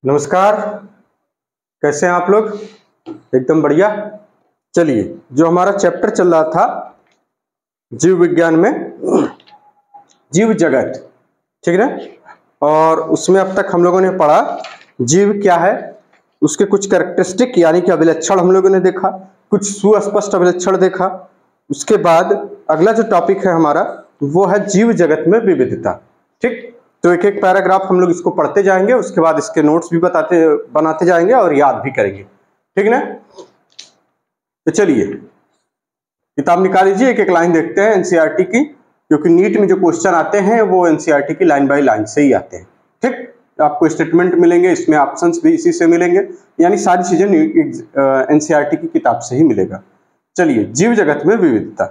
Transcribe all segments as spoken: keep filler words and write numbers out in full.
नमस्कार, कैसे हैं आप लोग? एकदम बढ़िया। चलिए, जो हमारा चैप्टर चल रहा था जीव विज्ञान में, जीव जगत, ठीक है ना। और उसमें अब तक हम लोगों ने पढ़ा जीव क्या है, उसके कुछ कैरेक्टरिस्टिक यानी कि अभिलक्षण हम लोगों ने देखा, कुछ सुस्पष्ट अभिलक्षण देखा। उसके बाद अगला जो टॉपिक है हमारा वो है जीव जगत में विविधता। ठीक, तो एक एक पैराग्राफ हम लोग इसको पढ़ते जाएंगे, उसके बाद इसके नोट्स भी बताते बनाते जाएंगे और याद भी करेंगे, ठीक ना। तो चलिए किताब निकाल लीजिए, एक एक लाइन देखते हैं एनसीईआरटी की, क्योंकि नीट में जो क्वेश्चन आते हैं वो एनसीईआरटी की लाइन बाय लाइन से ही आते हैं। ठीक, आपको स्टेटमेंट मिलेंगे, इसमें ऑप्शंस भी इसी से मिलेंगे, यानी सारी चीजें एनसीईआरटी की किताब से ही मिलेगा। चलिए, जीव जगत में विविधता।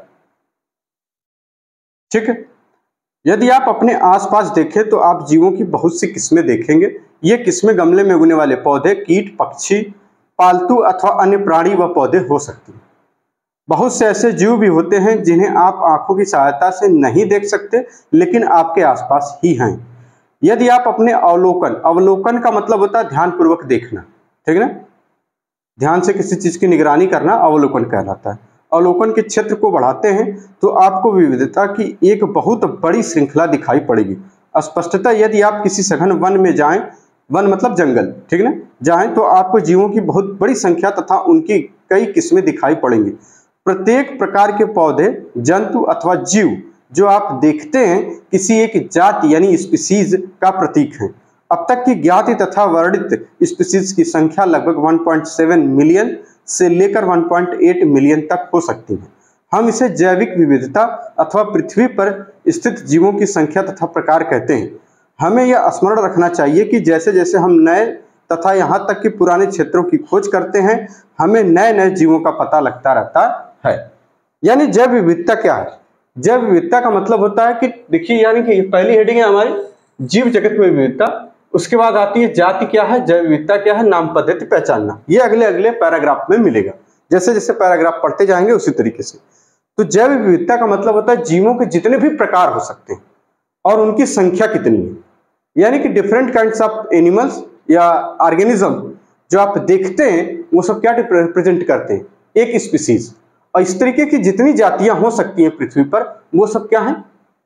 ठीक है, यदि आप अपने आसपास देखें तो आप जीवों की बहुत सी किस्में देखेंगे। ये किस्में गमले में उगने वाले पौधे, कीट, पक्षी, पालतू अथवा अन्य प्राणी व पौधे हो सकते हैं। बहुत से ऐसे जीव भी होते हैं जिन्हें आप आंखों की सहायता से नहीं देख सकते, लेकिन आपके आसपास ही हैं। यदि आप अपने अवलोकन, अवलोकन का मतलब होता है ध्यानपूर्वक देखना, ठीक है ना, ध्यान से किसी चीज की निगरानी करना अवलोकन कहलाता है। अवलोकन के क्षेत्र को बढ़ाते हैं तो आपको विविधता की एक बहुत बड़ी श्रृंखला दिखाई पड़ेगी। स्पष्टतः यदि आप किसी सघन वन में जाएं, वन मतलब जंगल, ठीक ना, जाएं तो आपको जीवों की बहुत बड़ी संख्या तथा उनकी कई किस्में दिखाई पड़ेंगी। प्रत्येक प्रकार के पौधे, जंतु अथवा जीव जो आप देखते हैं किसी एक जाति यानी स्पीसीज का प्रतीक है। अब तक की ज्ञात तथा वर्णित स्पीसीज की संख्या लगभग एक पॉइंट सात मिलियन से लेकर एक पॉइंट आठ मिलियन तक हो सकती है। हम इसे जैविक विविधता अथवा पृथ्वी पर स्थित जीवों की संख्या तथा प्रकार कहते हैं। हमें यह स्मरण रखना चाहिए कि जैसे जैसे हम नए तथा यहाँ तक कि पुराने क्षेत्रों की खोज करते हैं, हमें नए नए जीवों का पता लगता रहता है। यानी जैव विविधता क्या है? जैव विविधता का मतलब होता है कि देखिए, यानी कि पहली हेडिंग है हमारी जीव जगत में विविधता, उसके बाद आती है जाति क्या है, जैव विविधता क्या है, नाम पद्धति पहचानना। ये अगले अगले पैराग्राफ में मिलेगा, जैसे जैसे पैराग्राफ पढ़ते जाएंगे उसी तरीके से। तो जैव विविधता का मतलब होता है जीवों के जितने भी प्रकार हो सकते हैं और उनकी संख्या कितनी है। यानी कि डिफरेंट काइंड्स ऑफ एनिमल्स या ऑर्गेनिज्म जो आप देखते हैं वो सब क्या रिप्रेजेंट करते हैं, एक स्पीसीज। और इस तरीके की जितनी जातियां हो सकती हैं पृथ्वी पर, वो सब क्या है,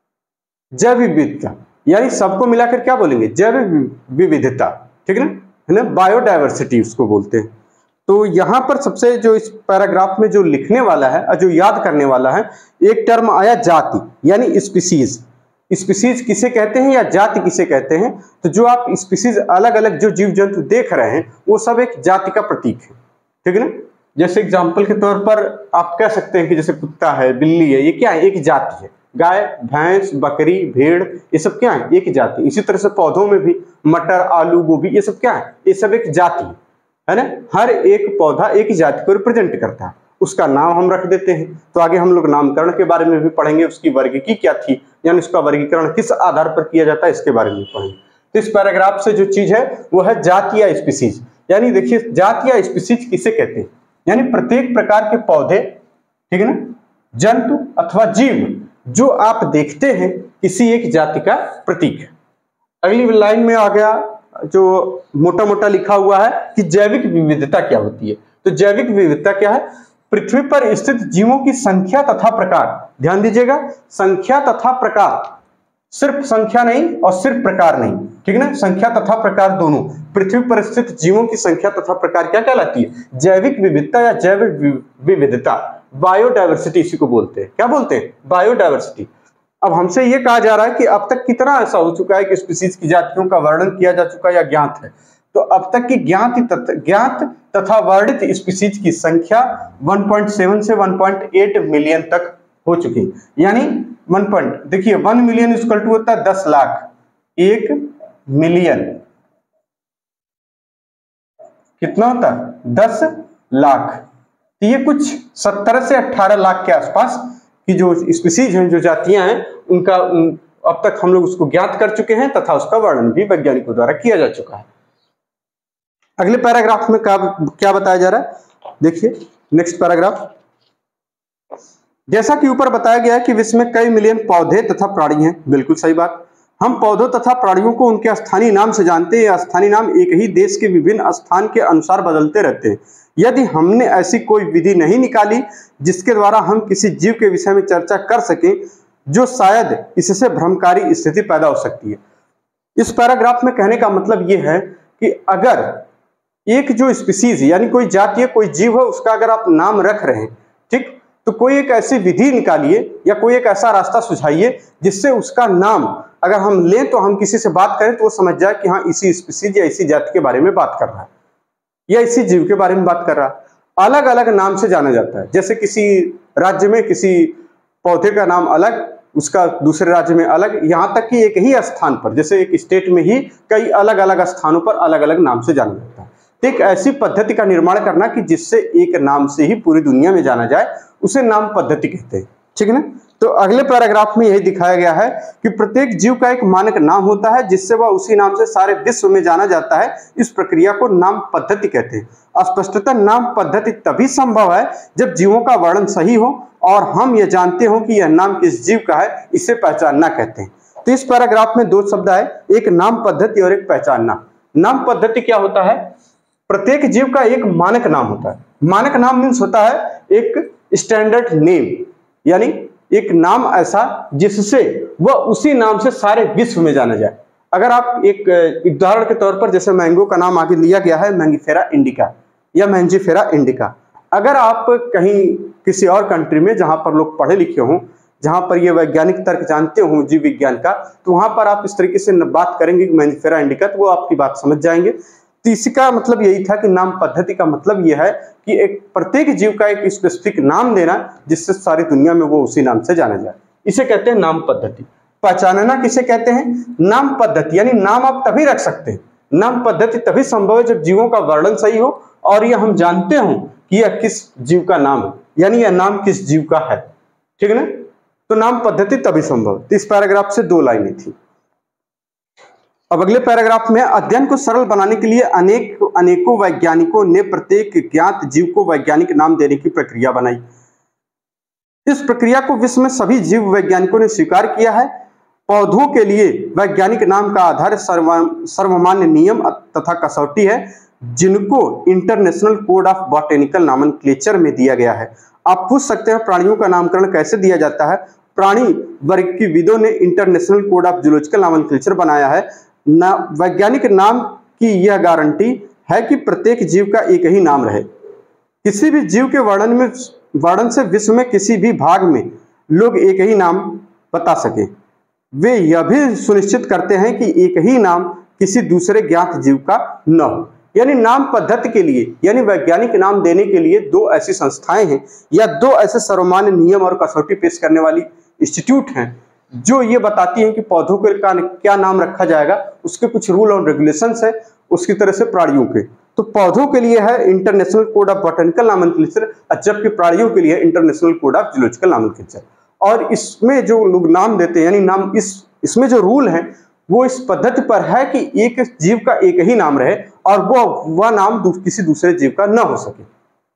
जैव विविधता। यानी सबको मिलाकर क्या बोलेंगे, जैव विविधता, ठीक है ना, है ना, बायोडायवर्सिटी उसको बोलते हैं। तो यहाँ पर सबसे जो इस पैराग्राफ में जो लिखने वाला है और जो याद करने वाला है, एक टर्म आया जाति यानी स्पीसीज। स्पीसीज किसे कहते हैं या जाति किसे कहते हैं? तो जो आप स्पीसीज अलग अलग जो जीव जंतु देख रहे हैं वो सब एक जाति का प्रतीक है, ठीक है ना। जैसे एग्जाम्पल के तौर पर आप कह सकते हैं कि जैसे कुत्ता है, बिल्ली है, ये क्या है, एक जाति है। गाय, भैंस, बकरी, भेड़, ये सब क्या है, एक जाति। इसी तरह से पौधों में भी मटर, आलू, गोभी, ये सब क्या है, ये सब एक जाति है ना। हर एक पौधा एक जाति को रिप्रेजेंट करता है, उसका नाम हम रख देते हैं। तो आगे हम लोग नामकरण के बारे में भी पढ़ेंगे, उसकी वर्गीकी क्या थी, यानी उसका वर्गीकरण किस आधार पर किया जाता है, इसके बारे में पढ़ेंगे। तो इस पैराग्राफ से जो चीज है वो है जाति या स्पीसीज। यानी देखिए, जाति या स्पीसीज किसे कहते हैं, यानी प्रत्येक प्रकार के पौधे, ठीक है ना, जंतु अथवा जीव जो आप देखते हैं किसी एक जाति का प्रतीक है। अगली लाइन में आ गया जो मोटा मोटा लिखा हुआ है कि जैविक विविधता क्या होती है। तो जैविक विविधता क्या है, पृथ्वी पर स्थित जीवों की संख्या तथा प्रकार। ध्यान दीजिएगा, संख्या तथा प्रकार, सिर्फ संख्या नहीं और सिर्फ प्रकार नहीं, ठीक है ना, संख्या तथा प्रकार दोनों। पृथ्वी पर स्थित जीवों की संख्या तथा प्रकार क्या कहलाती है, जैविक विविधता या जैव विविधता, बायोडायवर्सिटी इसी को बोलते हैं। क्या बोलते हैं, बायोडायवर्सिटी। अब हमसे ये कहा जा रहा है कि अब तक कितना ऐसा हो चुका है कि स्पीसीज की जातियों का वर्णन किया जा चुका है या ज्ञात है। तो अब तक की ज्ञात ज्ञात तथा वर्णित स्पीसीज की संख्या एक पॉइंट सात से एक पॉइंट आठ मिलियन तक हो चुकी है। यानी वन पॉइंट देखिए, वन मिलियन इक्वल टू होता है दस लाख, एक मिलियन कितना होता है, दस लाख। तो ये कुछ सत्तर से अठारह लाख के आसपास की जो स्पीसीज हैं, जो जातियां हैं, उनका अब तक हम लोग उसको ज्ञात कर चुके हैं तथा उसका वर्णन भी वैज्ञानिकों द्वारा किया जा चुका है। अगले पैराग्राफ में क्या क्या बताया जा रहा है, देखिए नेक्स्ट पैराग्राफ। जैसा कि ऊपर बताया गया है कि विश्व में कई मिलियन पौधे तथा प्राणी हैं, बिल्कुल सही बात। हम पौधों तथा प्राणियों को उनके स्थानीय नाम से जानते हैं। स्थानीय नाम एक ही देश के विभिन्न स्थान के अनुसार बदलते रहते हैं। यदि हमने ऐसी कोई विधि नहीं निकाली जिसके द्वारा हम किसी जीव के विषय में चर्चा कर सकें, जो शायद इससे भ्रमकारी स्थिति पैदा हो सकती है। इस पैराग्राफ में कहने का मतलब यह है कि अगर एक जो स्पीसीज यानी कोई जाति है, कोई जीव है, उसका अगर आप नाम रख रहे हैं, ठीक, तो कोई एक ऐसी विधि निकालिए या कोई एक ऐसा रास्ता सुझाइए जिससे उसका नाम अगर हम लें तो हम किसी से बात करें तो वो समझ जाए कि हाँ इसी स्पीसीज या इसी जाति के बारे में बात कर रहा है या इसी जीव के बारे में बात कर रहा है। अलग अलग नाम से जाना जाता है। जैसे किसी राज्य में किसी पौधे का नाम अलग, उसका दूसरे राज्य में अलग, यहाँ तक कि एक ही स्थान पर, जैसे एक स्टेट में ही कई अलग अलग स्थानों पर अलग अलग नाम से जाना जाता है। तो एक ऐसी पद्धति का निर्माण करना कि जिससे एक नाम से ही पूरी दुनिया में जाना जाए, उसे नाम पद्धति कहते हैं, ठीक है ना। तो अगले पैराग्राफ में यही दिखाया गया है कि प्रत्येक जीव का एक मानक नाम होता है जिससे वह उसी नाम से सारे विश्व में जाना जाता है। इस प्रक्रिया को नाम पद्धति कहते हैं। स्पष्टतः नाम पद्धति तभी संभव है जब जीवों का वर्णन सही हो और हम यह जानते हो कि यह नाम किस जीव का है, इसे पहचानना कहते हैं। तो इस पैराग्राफ में दो शब्द है, एक नाम पद्धति और एक पहचानना। नाम पद्धति क्या होता है? प्रत्येक जीव का एक मानक नाम होता है। मानक नाम मीन्स होता है एक स्टैंडर्ड नेम, यानी एक नाम ऐसा जिससे वह उसी नाम से सारे विश्व में जाना जाए। अगर आप एक उदाहरण के तौर पर, जैसे मैंगो का नाम आगे लिया गया है मैंगीफेरा इंडिका या मैंजीफेरा इंडिका। अगर आप कहीं किसी और कंट्री में जहां पर लोग पढ़े लिखे हों, जहां पर ये वैज्ञानिक तर्क जानते हो जीव विज्ञान का, तो वहां पर आप इस तरीके से बात करेंगे कि मैंजीफेरा इंडिका, तो वो आपकी बात समझ जाएंगे। तो इसका मतलब यही था कि नाम पद्धति का मतलब यह है कि एक प्रत्येक जीव का एक स्पेसिफिक नाम देना जिससे सारी दुनिया में वो उसी नाम से जाना जाए, इसे कहते हैं नाम पद्धति। पहचानना किसे कहते हैं? नाम पद्धति, यानी नाम आप तभी रख सकते हैं, नाम पद्धति तभी संभव है जब जीवों का वर्णन सही हो और यह हम जानते हो कि यह किस जीव का नाम है, यानी यह नाम किस जीव का है, ठीक है ना। तो नाम पद्धति तभी संभव। तो इस पैराग्राफ से दो लाइनें थी। अब अगले पैराग्राफ में, अध्ययन को सरल बनाने के लिए अनेक अनेकों वैज्ञानिकों ने प्रत्येक ज्ञात जीव को वैज्ञानिक नाम देने की प्रक्रिया बनाई। इस प्रक्रिया को विश्व में सभी जीव वैज्ञानिकों ने स्वीकार किया है। पौधों के लिए वैज्ञानिक नाम का आधार सर्वमान्य नियम तथा कसौटी है, जिनको international code of botanical nomenclature में दिया गया है। आप पूछ सकते हैं प्राणियों का नामकरण कैसे दिया जाता है? प्राणी वर्ग की विदों ने international code of zoological nomenclature बनाया है। ना वैज्ञानिक नाम की यह गारंटी है कि प्रत्येक जीव का एक ही नाम रहे। किसी भी जीव के वर्णन में वर्णन से विश्व में किसी भी भाग में लोग एक ही नाम बता सके। वे यह भी सुनिश्चित करते हैं कि एक ही नाम किसी दूसरे ज्ञात जीव का न हो। यानी नाम पद्धति के लिए, यानी वैज्ञानिक नाम देने के लिए दो ऐसी संस्थाएं हैं या दो ऐसे सर्वमान्य नियम और कसौटी पेश करने वाली इंस्टीट्यूट हैं जो ये बताती हैं कि पौधों के का क्या नाम रखा जाएगा। उसके कुछ रूल और रेगुलेशंस है, उसकी तरह से प्राणियों के। तो पौधों के लिए है international code of botanical nomenclature, जबकि प्राणियों के लिए international code of zoological nomenclature. और इसमें जो लोग नाम देते हैं, यानी नाम इस इसमें जो रूल है वो इस पद्धति पर है कि एक जीव का एक ही नाम रहे और वो वह नाम दू, किसी दूसरे जीव का न हो सके।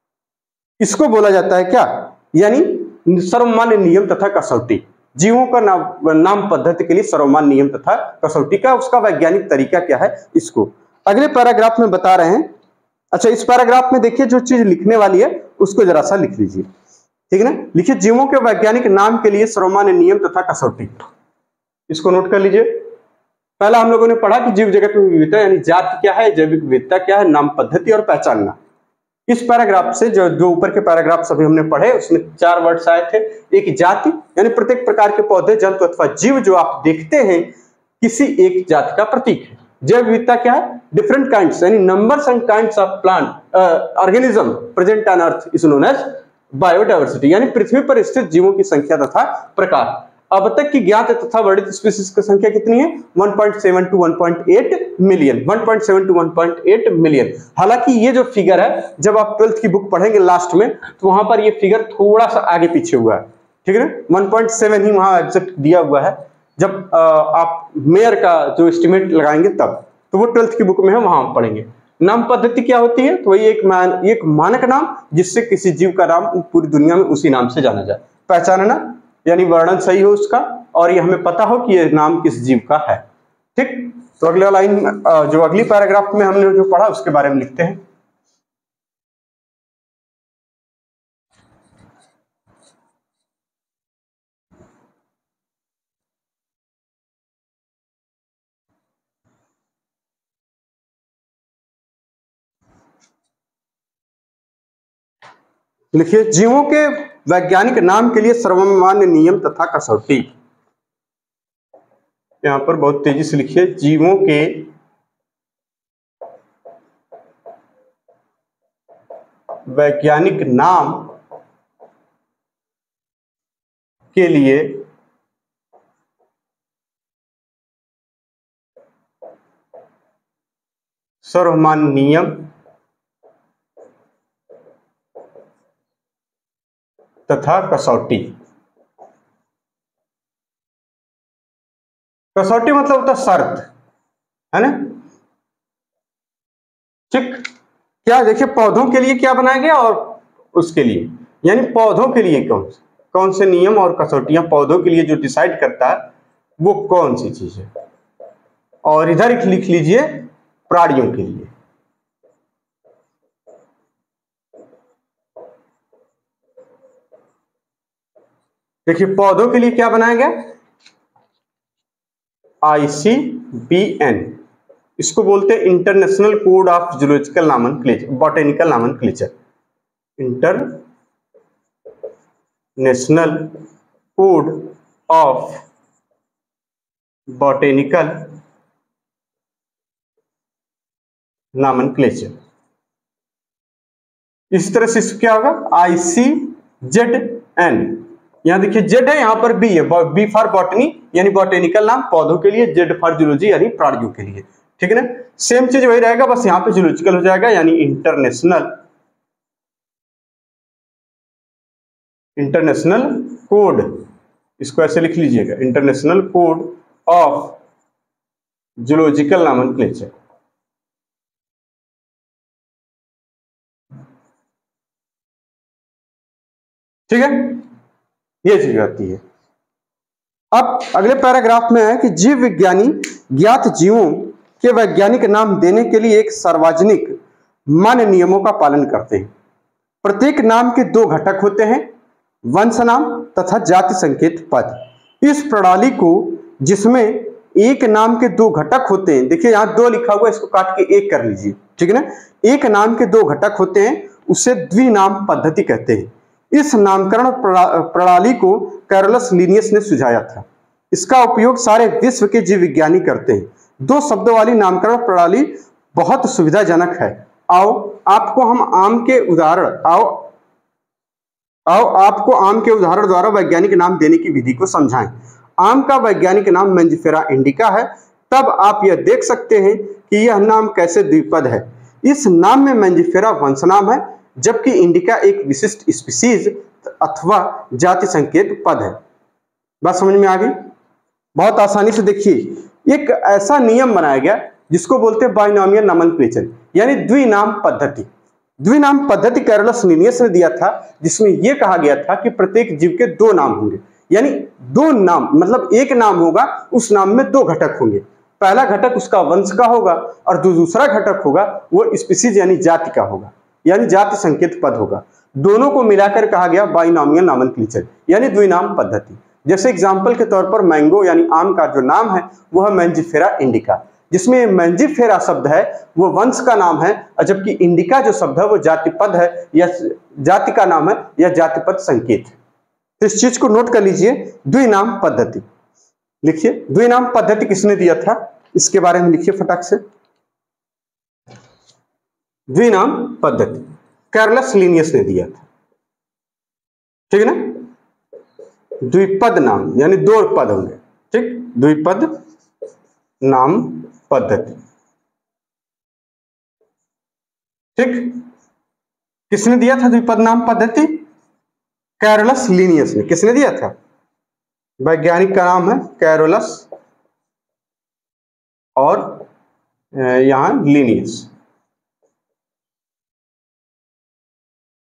इसको बोला जाता है क्या? यानी सर्वमान्य नियम तथा कसौटी। जीवों का नाम नाम पद्धति के लिए सर्वमान्य नियम तथा कसौटी का उसका वैज्ञानिक तरीका क्या है, इसको अगले पैराग्राफ में बता रहे हैं। अच्छा, इस पैराग्राफ में देखिए जो चीज लिखने वाली है उसको जरा सा लिख लीजिए, ठीक है ना। लिखिए जीवों के वैज्ञानिक नाम के लिए सर्वमान्य नियम तथा कसौटी, इसको नोट कर लीजिए। पहला हम लोगों ने पढ़ा कि जीव जगत में विविधता यानी जाति क्या है, जैविक विविधता क्या है, नाम पद्धति और पहचानना। इस पैराग्राफ से जो जो ऊपर के पैराग्राफ सभी हमने पढ़े उसमें चार वर्ड्स आए थे। एक जाति, यानी प्रत्येक प्रकार के पौधे, जंतु अथवा जीव जो आप देखते हैं किसी एक जाति का प्रतीक है। जैव विविधता क्या है? डिफरेंट काइंड्स यानी numbers and kinds of plant organism present on earth is known as biodiversity, यानी पृथ्वी पर स्थित जीवों की संख्या तथा प्रकार। अब तक की ज्ञात तथा वर्णित स्पीशीज की संख्या कितनी है? One point seven to one point eight million, one point seven to one point eight million. हालांकि ये जो फिगर है जब आप ट्वेल्थ की बुक पढ़ेंगे लास्ट में तो वहां पर ये फिगर थोड़ा सा आगे पीछे हुआ है, ठीक है ना। वन पॉइंट सेवन ही वहां एग्जैक्ट दिया हुआ है। जब आ, आप मेयर का जो एस्टिमेट लगाएंगे तब, तो वो ट्वेल्थ की बुक में है, वहां पढ़ेंगे। नाम पद्धति क्या होती है? तो वही एक मान एक मानक नाम जिससे किसी जीव का नाम पूरी दुनिया में उसी नाम से जाना जाए। पहचानना यानी वर्णन सही हो उसका और ये हमें पता हो कि ये नाम किस जीव का है। ठीक, तो अगला लाइन जो अगली पैराग्राफ में हमने जो पढ़ा उसके बारे में लिखते हैं। लिखिए, जीवों के वैज्ञानिक नाम के लिए सर्वमान्य नियम तथा कसौटी। यहां पर बहुत तेजी से लिखिए, जीवों के वैज्ञानिक नाम के लिए सर्वमान्य नियम तथा कसौटी। कसौटी मतलब होता शर्त, है ना। ठीक, क्या देखिए पौधों के लिए क्या बनाया गया और उसके लिए, यानी पौधों के लिए कौन से कौन से नियम और कसौटियां पौधों के लिए जो डिसाइड करता है वो कौन सी चीज है। और इधर लिख लीजिए प्राणियों के लिए। देखिए पौधों के लिए क्या बनाया गया, आई सी बी एन, इसको बोलते हैं international code of zoological nomenclature, botanical nomenclature. International code of botanical nomenclature. इस तरह से क्या होगा, आई सी जेड एन, यहां देखिए जेड है, यहां पर बी है, बी फॉर बॉटनी यानी बॉटेनिकल नाम पौधों के लिए, जेड फॉर जूलॉजी यानी प्राणियों के लिए। ठीक है ना, सेम चीज वही रहेगा, बस यहां पे जूलॉजिकल हो जाएगा, यानी इंटरनेशनल इंटरनेशनल कोड, इसको ऐसे लिख लीजिएगा, international code of zoological nomenclature. ठीक है, ये चीज आती है। अब अगले पैराग्राफ में है कि जीव विज्ञानी ज्ञात जीवों के वैज्ञानिक नाम देने के लिए एक सार्वजनिक मान्य नियमों का पालन करते हैं। प्रत्येक नाम के दो घटक होते हैं, वंश नाम तथा जाति संकेत पद। इस प्रणाली को, जिसमें एक नाम के दो घटक होते हैं, देखिए यहां दो लिखा हुआ है, इसको काट के एक कर लीजिए। ठीक है ना, एक नाम के दो घटक होते हैं, उसे द्विनाम पद्धति कहते हैं। इस नामकरण प्रणाली को कैरोलस लिनियस ने सुझाया था। इसका उपयोग सारे विश्व के जीव विज्ञानी करते हैं। दो शब्दों वाली नामकरण प्रणाली बहुत सुविधाजनक है। आओ आपको हम आम के उदाहरण आओ आओ आपको आम के उदाहरण द्वारा वैज्ञानिक नाम देने की विधि को समझाएं। आम का वैज्ञानिक नाम मैंजिफेरा इंडिका है। तब आप यह देख सकते हैं कि यह नाम कैसे द्विपद है। इस नाम में मैंजिफेरा वंश नाम है, जबकि इंडिका एक विशिष्ट स्पीसीज अथवा जाति संकेत पद है। बात समझ में आ गई? बहुत आसानी से देखिए, एक ऐसा नियम बनाया गया जिसको बोलते हैं बाइनोमियल नोमेनक्लेचर, यानी द्विनाम पद्धति। द्विनाम पद्धति कैरोलस लिनियस ने दिया था, जिसमें यह कहा गया था कि प्रत्येक जीव के दो नाम होंगे, यानी दो नाम मतलब एक नाम होगा, उस नाम में दो घटक होंगे। पहला घटक उसका वंश का होगा और जो दूसरा घटक होगा वो स्पीसीज यानी जाति का होगा, यानी जाति संकेत पद होगा। दोनों को मिलाकर कहा गया बाइनोमियल नोमेनक्लेचर यानी द्विनाम पद्धति। जैसे एग्जाम्पल के तौर पर मैंगो यानी आम का जो नाम है वह मैंजिफेरा इंडिका, जिसमें मैंजिफेरा शब्द है वो वंश का नाम है, और जबकि इंडिका जो शब्द है वो जाति पद है या जाति का नाम है या जातिपद संकेत है। तो इस चीज को नोट कर लीजिए, द्विनाम पद्धति। लिखिए द्विनाम पद्धति किसने दिया था, इसके बारे में लिखिए फटाक से। द्विनाम पद्धति कैरोलस लिनियस ने दिया था। ठीक है ना, द्विपद नाम यानी दो पद होंगे। ठीक, द्विपद नाम पद्धति। ठीक, किसने दिया था द्विपद नाम पद्धति? कैरोलस लिनियस ने। किसने दिया था? वैज्ञानिक का नाम है कैरोलस और यहां लिनियस।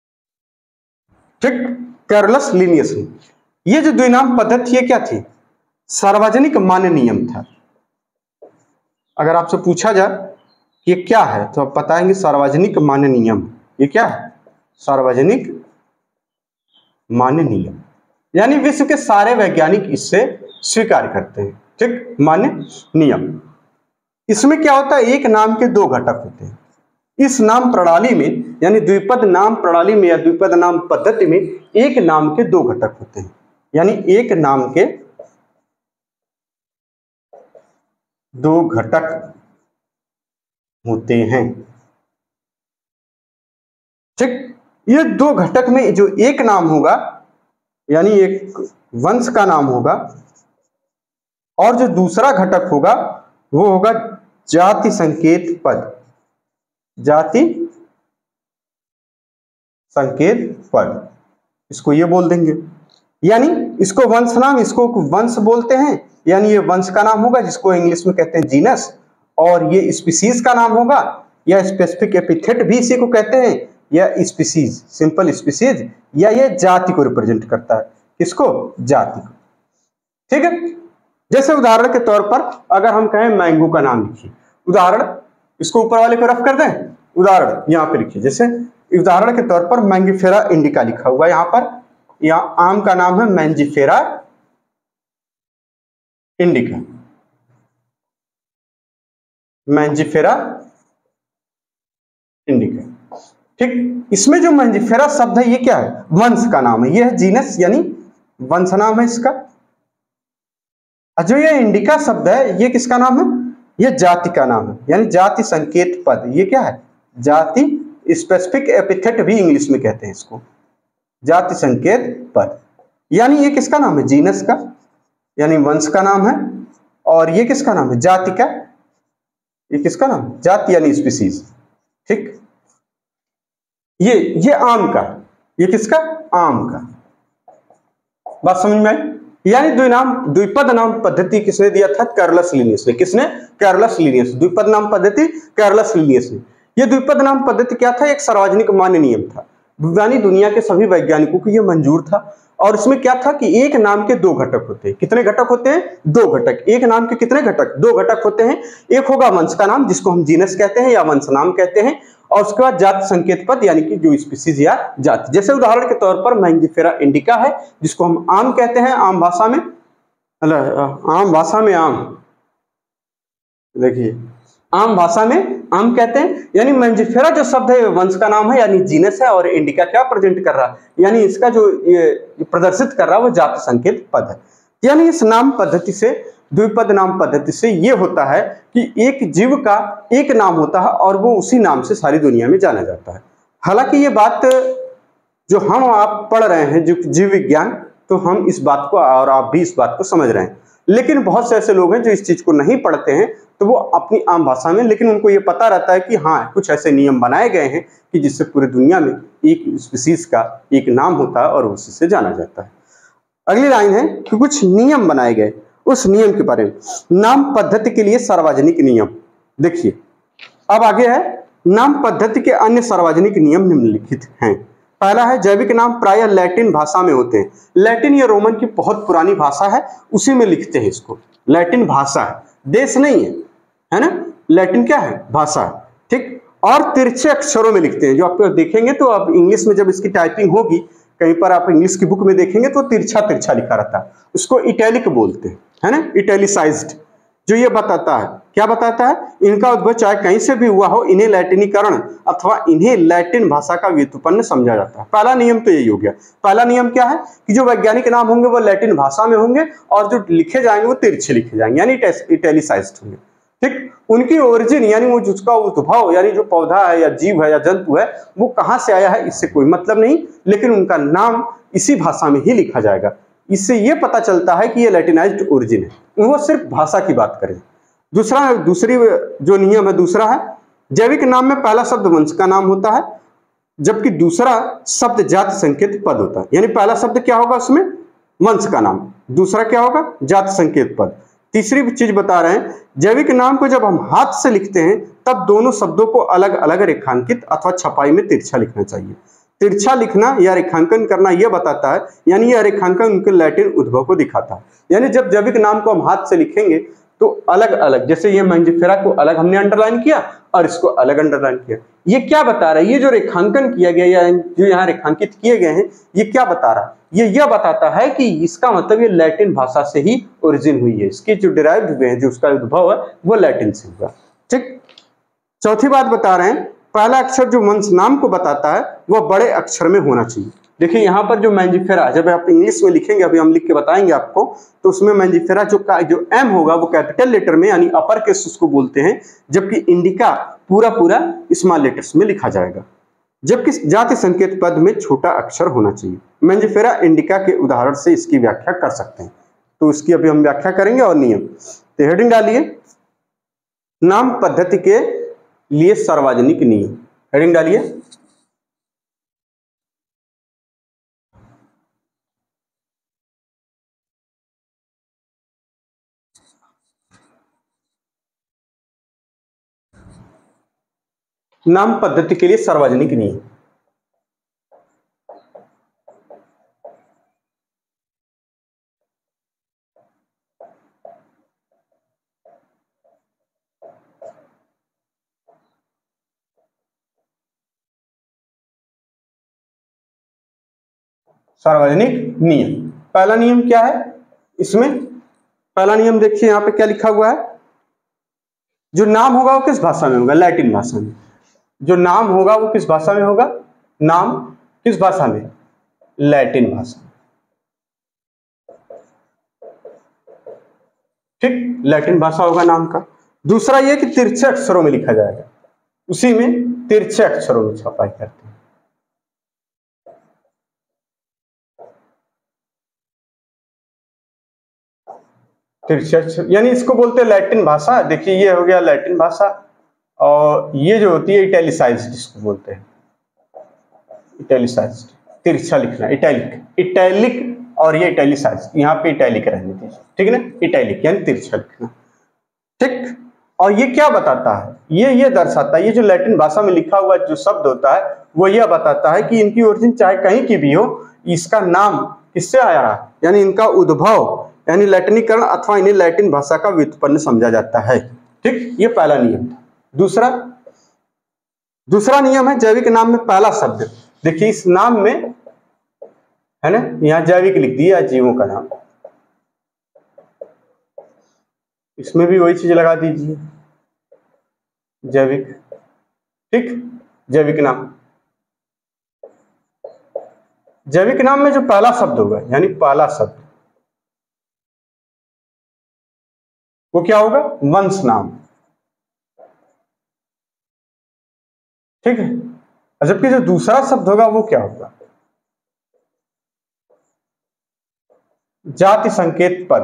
ठीक, कैरोलस लिनियस ने। ये जो द्विनाम पद्धति है क्या थी? सार्वजनिक मान्य नियम था। अगर आपसे पूछा जाए कि ये क्या है तो आप बताएंगे सार्वजनिक मान्य नियम। ये क्या है? सार्वजनिक मान्य नियम, यानी विश्व के सारे वैज्ञानिक इससे स्वीकार करते हैं। ठीक, मान्य नियम। इसमें क्या होता है? एक नाम के दो घटक होते हैं। इस नाम प्रणाली में, यानी द्विपद नाम प्रणाली में या द्विपद नाम पद्धति में, एक नाम के दो घटक होते हैं। यानी एक नाम के दो घटक होते हैं। ठीक, ये दो घटक में जो एक नाम होगा, यानी एक वंश का नाम होगा, और जो दूसरा घटक होगा वो होगा जाति संकेत पद। जाति संकेत पद, इसको ये बोल देंगे। यानी इसको वंश नाम, इसको वंश बोलते हैं, यानी ये वंश का नाम होगा जिसको इंग्लिश में कहते हैं जीनस, और ये स्पीसीज का नाम होगा, या स्पेसिफिक एपिथेट भी इसी को कहते हैं, या स्पीसीज, सिंपल स्पीसीज, या ये जाति को रिप्रेजेंट करता है। किसको? जाति को। ठीक है, जैसे उदाहरण के तौर पर अगर हम कहें मैंगो का नाम लिखिए, उदाहरण, इसको ऊपर वाले को रफ कर दें, उदाहरण यहाँ पे लिखिए। जैसे उदाहरण के तौर पर मैंगिफेरा इंडिका लिखा हुआ है यहाँ पर, यहाँ आम का नाम है मैंजिफेरा इंडिका। मैंजिफेरा इंडिका। ठीक, इसमें जो मैंजिफेरा शब्द है ये क्या है? वंश का नाम है, ये है जीनस, यानी वंश नाम है इसका। और जो ये इंडिका शब्द है ये किसका नाम है? ये जाति का नाम है, यानी जाति संकेत पद। ये क्या है? जाति, स्पेसिफिक एपिथेट भी इंग्लिश में कहते हैं इसको, जाति संकेत पद। यानी ये किसका नाम है? जीनस का, यानी वंश का नाम है, और ये किसका नाम है? जाति का। ये किसका नाम है? जाति यानी स्पीसीज। ठीक, ये ये आम का, ये किसका? आम का। बात समझ में आई? यानी द्विनाम द्विपद नाम पद्धति किसने दिया था? कार्लस लिनियस ने। किसने? Carolus Linnaeus. द्विपद नाम पद्धति कार्लस लिनियस ने। यह द्विपद नाम पद्धति क्या था? एक सार्वजनिक मान्य नियम था, यानी दुनिया के सभी वैज्ञानिकों को यह मंजूर था। और इसमें क्या था कि एक नाम के दो घटक होते हैं। कितने घटक होते हैं? दो घटक। एक नाम के कितने घटक? दो घटक होते हैं। एक होगा वंश का नाम जिसको हम जीनस कहते हैं या वंश नाम कहते हैं, और उसके बाद जाति संकेत पद, यानी कि जो स्पीसीज या जाति। जैसे उदाहरण के तौर पर मैंगिफेरा इंडिका है जिसको हम आम कहते हैं, आम भाषा में, आम भाषा में आम, देखिए आम भाषा में आम कहते हैं। यानी मैंजिफेरा जो शब्द है वंश का नाम है, यानी जीनस है, और इंडिका क्या प्रेजेंट कर रहा है? यानी इसका जो ये प्रदर्शित कर रहा है वो जाति संकेत पद है। यानी इस नाम पद्धति से, द्विपद नाम पद्धति से ये होता है कि एक जीव का एक नाम होता है और वो उसी नाम से सारी दुनिया में जाना जाता है। हालांकि ये बात जो हम आप पढ़ रहे हैं, जो जीव विज्ञान, तो हम इस बात को और आप भी इस बात को समझ रहे हैं, लेकिन बहुत से ऐसे लोग हैं जो इस चीज को नहीं पढ़ते हैं, तो वो अपनी आम भाषा में, लेकिन उनको ये पता रहता है कि हाँ कुछ ऐसे नियम बनाए गए हैं कि जिससे पूरी दुनिया में एक स्पीसीज का एक नाम होता है और उसी से जाना जाता है। अगली लाइन है कि कुछ नियम बनाए गए, उस नियम के बारे में। नाम पद्धति के लिए सार्वजनिक नियम। देखिए अब आगे है, नाम पद्धति के अन्य सार्वजनिक नियम निम्नलिखित हैं। पहला है, जैविक नाम प्रायः लैटिन भाषा में होते हैं। लैटिन या रोमन की बहुत पुरानी भाषा है, उसी में लिखते हैं इसको। लैटिन भाषा है, देश नहीं है, है ना। लैटिन क्या है? भाषा है। ठीक, और तिरछे अक्षरों में लिखते हैं। जो आप देखेंगे तो आप इंग्लिश में जब इसकी टाइपिंग होगी, कहीं पर आप इंग्लिश की बुक में देखेंगे तो तिरछा तिरछा लिखा रहता है, उसको इटैलिक बोलते हैं, है ना, इटैलिसाइज्ड। जो ये बताता है, क्या बताता है? इनका उद्भव चाहे कहीं से भी हुआ हो, इन्हें लैटिनीकरण अथवा इन्हें लैटिन भाषा का व्युत्पन्न समझा जाता है। पहला नियम तो यही हो गया। पहला नियम क्या है कि जो वैज्ञानिक नाम होंगे वो लैटिन भाषा में होंगे और जो लिखे जाएंगे वो तिरछे लिखे जाएंगे, यानी इटैलिसाइज्ड होंगे। ठीक, उनकी ओरिजिन यानी वो जिसका उद्भव, यानी जो पौधा है या जीव है या जंतु है वो कहाँ से आया है इससे कोई मतलब नहीं, लेकिन उनका नाम इसी भाषा में ही लिखा जाएगा। इससे ये पता चलता है कि ये लैटिनाइज्ड ओरिजिन है। वो सिर्फ भाषा की बात करें। दूसरा दूसरी जो नियम है दूसरा है, जैविक नाम में पहला शब्द वंश का नाम होता है, जबकि दूसरा शब्द जाति संकेत पद होता है। यानी पहला शब्द क्या होगा उसमें? वंश का नाम, दूसरा क्या होगा? जाति संकेत पद। तीसरी चीज बता रहे हैं, जैविक नाम को जब हम हाथ से लिखते हैं तब दोनों शब्दों को अलग अलग रेखांकित अथवा छपाई में तिरछा लिखना चाहिए। तिरछा लिखना या रेखांकन करना यह बताता है, यानी यह रेखांकन उनके लैटिन उद्भव को दिखाता है। यानी जब जैविक नाम को हम हाथ से लिखेंगे तो अलग अलग, जैसे ये मैंजिफेरा को अलग हमने अंडरलाइन किया और इसको अलग अंडरलाइन किया, ये क्या बता रहा है? ये जो रेखांकन किया गया या जो यहाँ रेखांकित किए गए हैं, ये क्या बता रहा है? ये यह बताता है कि इसका मतलब ये लैटिन भाषा से ही ओरिजिन हुई है, इसके जो डिराइव्ड हुए हैं, जो उसका उद्भव है वो लैटिन से हुआ। ठीक, चौथी बात बता रहे हैं, पहला अक्षर जो वंश नाम को बताता है वह बड़े अक्षर में होना चाहिए। देखिए यहाँ पर जो मैंजिफेरा, जब आप इंग्लिश में लिखेंगे, अभी हम लिख के बताएंगे आपको, तो उसमें मैंजिफेरा जो का जो एम होगा वो कैपिटल लेटर में यानी अपर केस उसको बोलते हैं, जबकि इंडिका पूरा पूरा स्मॉल लेटर्स में लिखा जाएगा। जबकि जाति संकेत पद में छोटा अक्षर होना चाहिए। मैंजिफेरा इंडिका के उदाहरण से इसकी व्याख्या कर सकते हैं, तो इसकी अभी हम व्याख्या करेंगे और नियम। तो हेडिंग डालिए, नाम पद्धति के लिए सार्वजनिक नियम। हेडिंग डालिए, नाम पद्धति के लिए सार्वजनिक नियम। सार्वजनिक नियम, पहला नियम क्या है इसमें? पहला नियम देखिए यहाँ पे क्या लिखा हुआ है, जो नाम होगा वो किस भाषा में होगा? लैटिन भाषा में। जो नाम होगा वो किस भाषा में होगा? नाम किस भाषा में? लैटिन भाषा में। ठीक, लैटिन भाषा होगा नाम का। दूसरा ये कि तिरछे अक्षरों में लिखा जाएगा, उसी में तिरछे अक्षरों में छपाई करते हैं। तिरछे अक्षर यानी इसको बोलते हैं लैटिन भाषा। देखिए ये हो गया लैटिन भाषा, और ये जो होती है इटैलिसाइज्ड, इसको बोलते हैं इटैलिसाइज्ड। तिरछा लिखना, इटैलिक, इटैलिक और ये इटैलिसाइज्ड, यहाँ पे इटैलिक रहने दीजिए, ठीक है ना, इटैलिक यानी तिरछा लिखना। ठीक, और ये क्या बताता है? ये ये दर्शाता है, ये जो लैटिन भाषा में लिखा हुआ जो शब्द होता है वो यह बताता है कि इनकी ओरिजिन चाहे कहीं की भी हो, इसका नाम किससे आया है, यानी इनका उद्भव यानी लैटिनीकरण अथवा इन्हें लैटिन भाषा का व्युत्पन्न समझा जाता है। ठीक, ये पहला नियम था। दूसरा दूसरा नियम है जैविक नाम में पहला शब्द। देखिए इस नाम में है ना, यहाँ जैविक लिख दिया, जीवों का नाम, इसमें भी वही चीज लगा दीजिए, जैविक। ठीक, जैविक नाम, जैविक नाम में जो पहला शब्द होगा यानी पहला शब्द वो क्या होगा? वंश नाम। ठीक है, जबकि जो दूसरा शब्द होगा वो क्या होगा? जाति संकेत पद।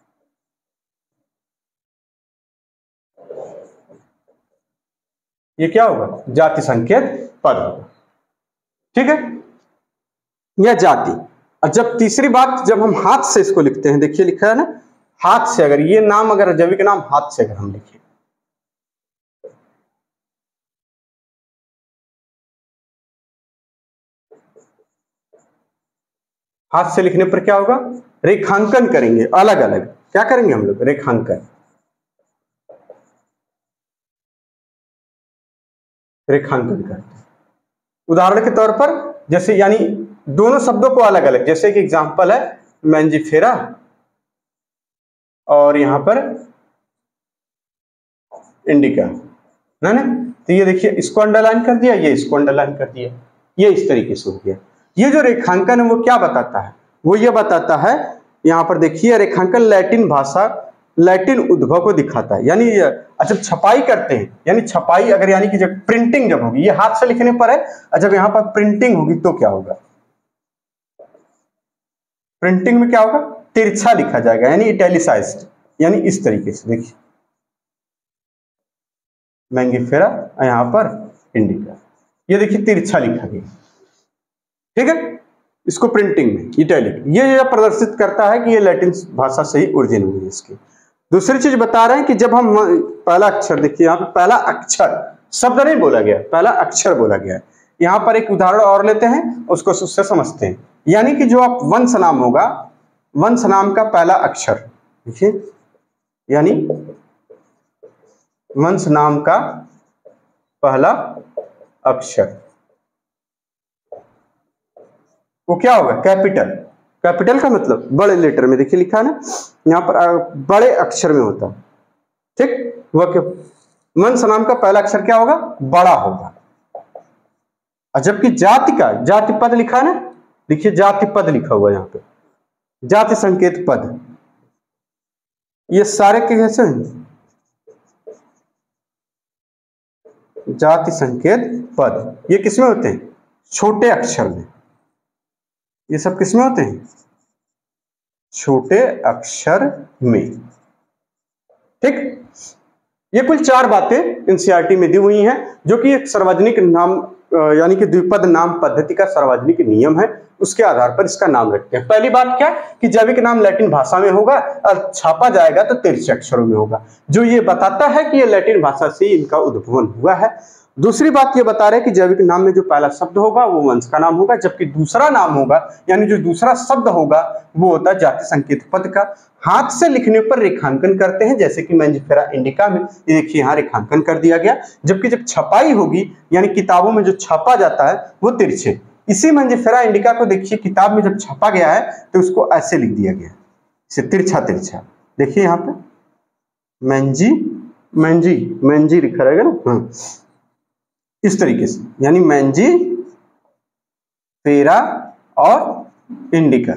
ये क्या होगा? जाति संकेत पद होगा। ठीक है, यह जाति। और जब तीसरी बात, जब हम हाथ से इसको लिखते हैं, देखिए लिखा है ना, हाथ से अगर ये नाम, अगर जैविक नाम हाथ से अगर हम लिखें, हाथ से लिखने पर क्या होगा? रेखांकन करेंगे, अलग अलग क्या करेंगे हम लोग? रेखांकन, रेखांकन करते हैं। उदाहरण के तौर पर जैसे यानी दोनों शब्दों को अलग अलग, जैसे कि एग्जांपल है मैंजिफेरा और यहां पर इंडिका, ना ना, तो ये देखिए इसको अंडरलाइन कर दिया, ये इसको अंडरलाइन कर दिया, ये इस तरीके से हो गया। ये जो रेखांकन है वो क्या बताता है? वो ये बताता है, यहाँ पर देखिए रेखांकन लैटिन भाषा, लैटिन उद्भव को दिखाता है। यानी जब छपाई करते हैं, यानी छपाई अगर यानी कि जब प्रिंटिंग जब होगी, ये हाथ से लिखने पर है, और जब यहाँ पर प्रिंटिंग होगी तो क्या होगा? प्रिंटिंग में क्या होगा? तिरछा लिखा जाएगा, यानी इटैलिसाइज्ड, यानी इस तरीके से। देखिए मैंगिफेरा, यहाँ पर इंडिका, ये देखिए तिरछा लिखा गया। ठीक है, इसको प्रिंटिंग में इटैलिक, ये प्रदर्शित करता है कि ये लैटिन भाषा से ही ओरिजिन हुई है इसकी। दूसरी चीज बता रहे हैं कि जब हम पहला अक्षर, देखिए यहाँ पे पहला अक्षर शब्द नहीं बोला गया, पहला अक्षर बोला गया है। यहाँ पर एक उदाहरण और लेते हैं, उसको उससे समझते हैं। यानी कि जो आप वंश नाम होगा, वंश नाम का पहला अक्षर देखिए, यानी वंश नाम का पहला अक्षर वो क्या होगा? कैपिटल। कैपिटल का मतलब बड़े लेटर में, देखिए लिखा है ना यहाँ पर, बड़े अक्षर में होता है, ठीक। वह क्या, वंश नाम का पहला अक्षर क्या होगा? बड़ा होगा। और जबकि जाति का, जाति पद लिखा है ना, देखिए जाति पद लिखा हुआ है यहाँ पे, जाति संकेत पद, ये सारे के कैसे हैं? जाति संकेत पद, ये किसमें होते हैं? छोटे अक्षर में। ये सब किसमें होते हैं? छोटे अक्षर में, ठीक। ये कुल चार बातें एनसीईआरटी में दी हुई हैं, जो कि एक सार्वजनिक नाम यानी कि द्विपद नाम पद्धति का सार्वजनिक नियम है, उसके आधार पर इसका नाम रखते हैं। पहली बात क्या कि जैविक नाम लैटिन भाषा में होगा और छापा जाएगा तो तिरछे अक्षरों में होगा, जो ये बताता है कि ये लैटिन भाषा से इनका उद्भवन हुआ है। दूसरी बात ये बता रहे हैं कि जैविक नाम में जो पहला शब्द होगा वो वंश का नाम होगा, जबकि दूसरा नाम होगा यानी जो दूसरा शब्द होगा वो होता है जाति संकेत पद का। हाथ से लिखने पर रेखांकन करते हैं, जैसे कि मैंजिफेरा इंडिका में ये देखिए यहाँ रेखांकन कर दिया गया। जबकि जब छपाई होगी यानी किताबों में जो छापा जाता है वो तिरछे। इसी मैंजिफेरा इंडिका को देखिए किताब में जब छापा गया है तो उसको ऐसे लिख दिया गया, इसे तिरछा तिरछा। देखिए यहाँ पे मैंजी मैंजी मैंजी लिखा रहेगा ना, हाँ इस तरीके से, यानी मैंजी फेरा और इंडिका,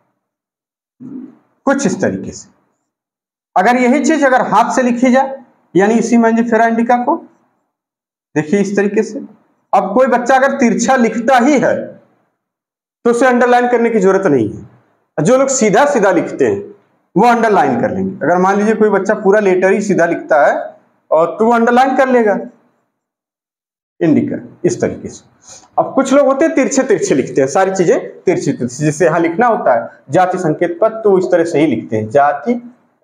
कुछ इस तरीके से। अगर यही चीज अगर हाथ से लिखी जाए यानी इसी मैंजिफेरा इंडिका को देखिए इस तरीके से। अब कोई बच्चा अगर तिरछा लिखता ही है तो उसे अंडरलाइन करने की जरूरत नहीं है। जो लोग सीधा सीधा लिखते हैं वो अंडरलाइन कर लेंगे। अगर मान लीजिए कोई बच्चा पूरा लेटर ही सीधा लिखता है और तो वो अंडरलाइन कर लेगा इंडिका इस तरीके से। अब कुछ लोग होते हैं तिरछे तिरछे लिखते हैं, सारी चीजें तिरछे तिरछे, जैसे यहाँ लिखना होता है जाति संकेत पद तो इस तरह से ही लिखते हैं, जाति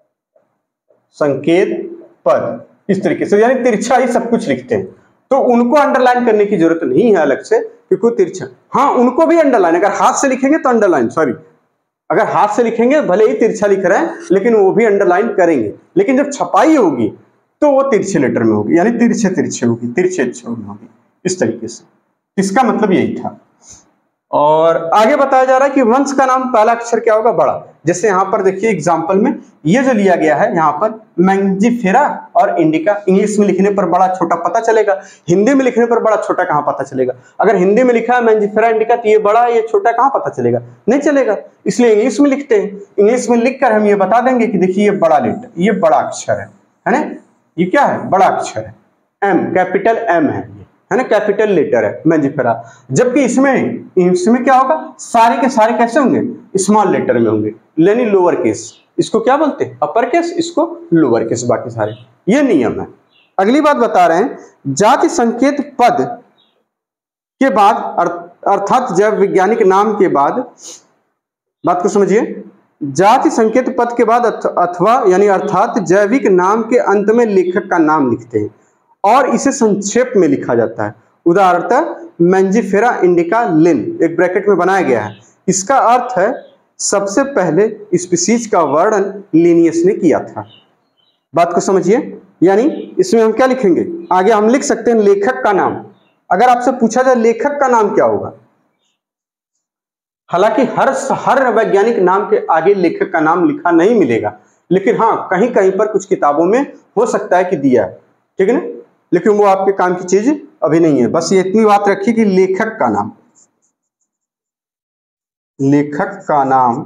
संकेत पद इस तरीके से, यानी तिरछा ही सब कुछ लिखते हैं। तो उनको अंडरलाइन करने की जरूरत नहीं है अलग से, क्योंकि तिरछा, हाँ उनको भी अंडरलाइन, अगर हाथ से लिखेंगे तो अंडरलाइन, सॉरी अगर हाथ से लिखेंगे भले ही तिरछा लिख रहे हैं लेकिन वो भी अंडरलाइन करेंगे। लेकिन जब छपाई होगी तो वो तिरछे लेटर में होगी, यानी तिरछे तिरछे होगी, तिरछे अक्षरों में होगी इस तरीके से। इसका मतलब यही था। और आगे बताया जा रहा है कि वंश का नाम पहला अक्षर क्या होगा? बड़ा। जैसे यहाँ पर देखिए एग्जाम्पल में ये जो लिया गया है यहाँ पर मैंजिफेरा और इंडिका, इंग्लिश में लिखने पर बड़ा छोटा पता चलेगा, हिंदी में लिखने पर बड़ा छोटा कहाँ पता चलेगा? अगर हिंदी में लिखा है मैंजिफेरा इंडिका तो ये बड़ा ये छोटा कहाँ पता चलेगा? नहीं चलेगा, इसलिए इंग्लिश में लिखते हैं। इंग्लिश में लिखकर हम ये बता देंगे कि देखिए ये बड़ा लेटर, ये बड़ा अक्षर है, है ना, ये क्या है? बड़ा अक्षर है, एम कैपिटल एम है, है ना, कैपिटल लेटर है मैंजिफेरा। जबकि इसमें इसमें क्या होगा? सारे के सारे कैसे होंगे? स्मॉल लेटर में होंगे, यानी लोअर केस। इसको क्या बोलते हैं? अपर केस, इसको लोअर केस, बाकी सारे। ये नियम है। अगली बात बता रहे हैं, जाति संकेत पद के बाद अर्थात जैव वैज्ञानिक नाम के बाद, बात को समझिए, जाति संकेत पद के बाद अथवा यानी अर्थात जैविक नाम के अंत में लेखक का नाम लिखते हैं और इसे संक्षेप में लिखा जाता है। उदाहरणतः मैंजिफेरा इंडिका लिन एक ब्रैकेट में बनाया गया है। इसका अर्थ है सबसे पहले स्पीसीज का वर्णन लिनियस ने किया था। बात को समझिए, यानी इसमें हम क्या लिखेंगे? आगे हम लिख सकते हैं लेखक का नाम। अगर आपसे पूछा जाए लेखक का नाम क्या होगा, हालांकि हर हर वैज्ञानिक नाम के आगे लेखक का नाम लिखा नहीं मिलेगा, लेकिन हाँ कहीं कहीं पर कुछ किताबों में हो सकता है कि दिया है, ठीक है ना, लेकिन वो आपके काम की चीज अभी नहीं है। बस ये इतनी बात रखिए कि लेखक का नाम, लेखक का नाम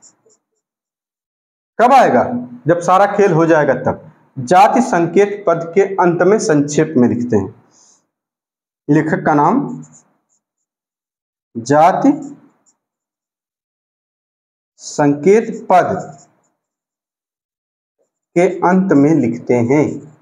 कब आएगा? जब सारा खेल हो जाएगा तब। जाति संकेत पद के अंत में संक्षेप में लिखते हैं लेखक का नाम, जाति संकेत पद के अंत में लिखते हैं।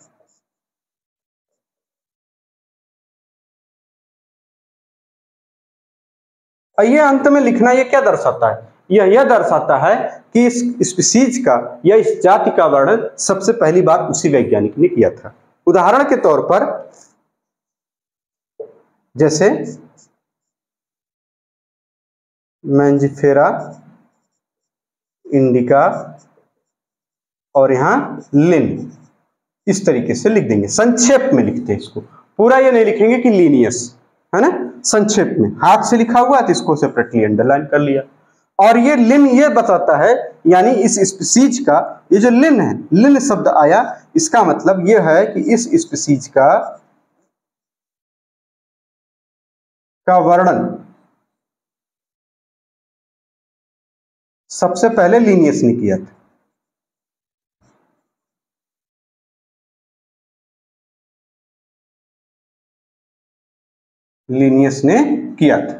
ये अंत में लिखना ये क्या दर्शाता है? यह यह दर्शाता है कि इस स्पीसीज का या इस जाति का वर्णन सबसे पहली बार उसी वैज्ञानिक ने किया था। उदाहरण के तौर पर जैसे मैंजिफेरा इंडिका और यहाँ लिन, इस तरीके से लिख देंगे, संक्षेप में लिखते हैं इसको, पूरा ये नहीं लिखेंगे कि लीनियस, है ना, संक्षेप में हाथ से लिखा हुआ है तो इसको सेपरेटली अंडरलाइन कर लिया। और ये लिन ये बताता है, यानी इस स्पीसीज का ये जो लिन है, लिन शब्द आया, इसका मतलब ये है कि इस स्पीसीज का का वर्णन सबसे पहले लीनियस ने किया था। लीनियस ने किया था,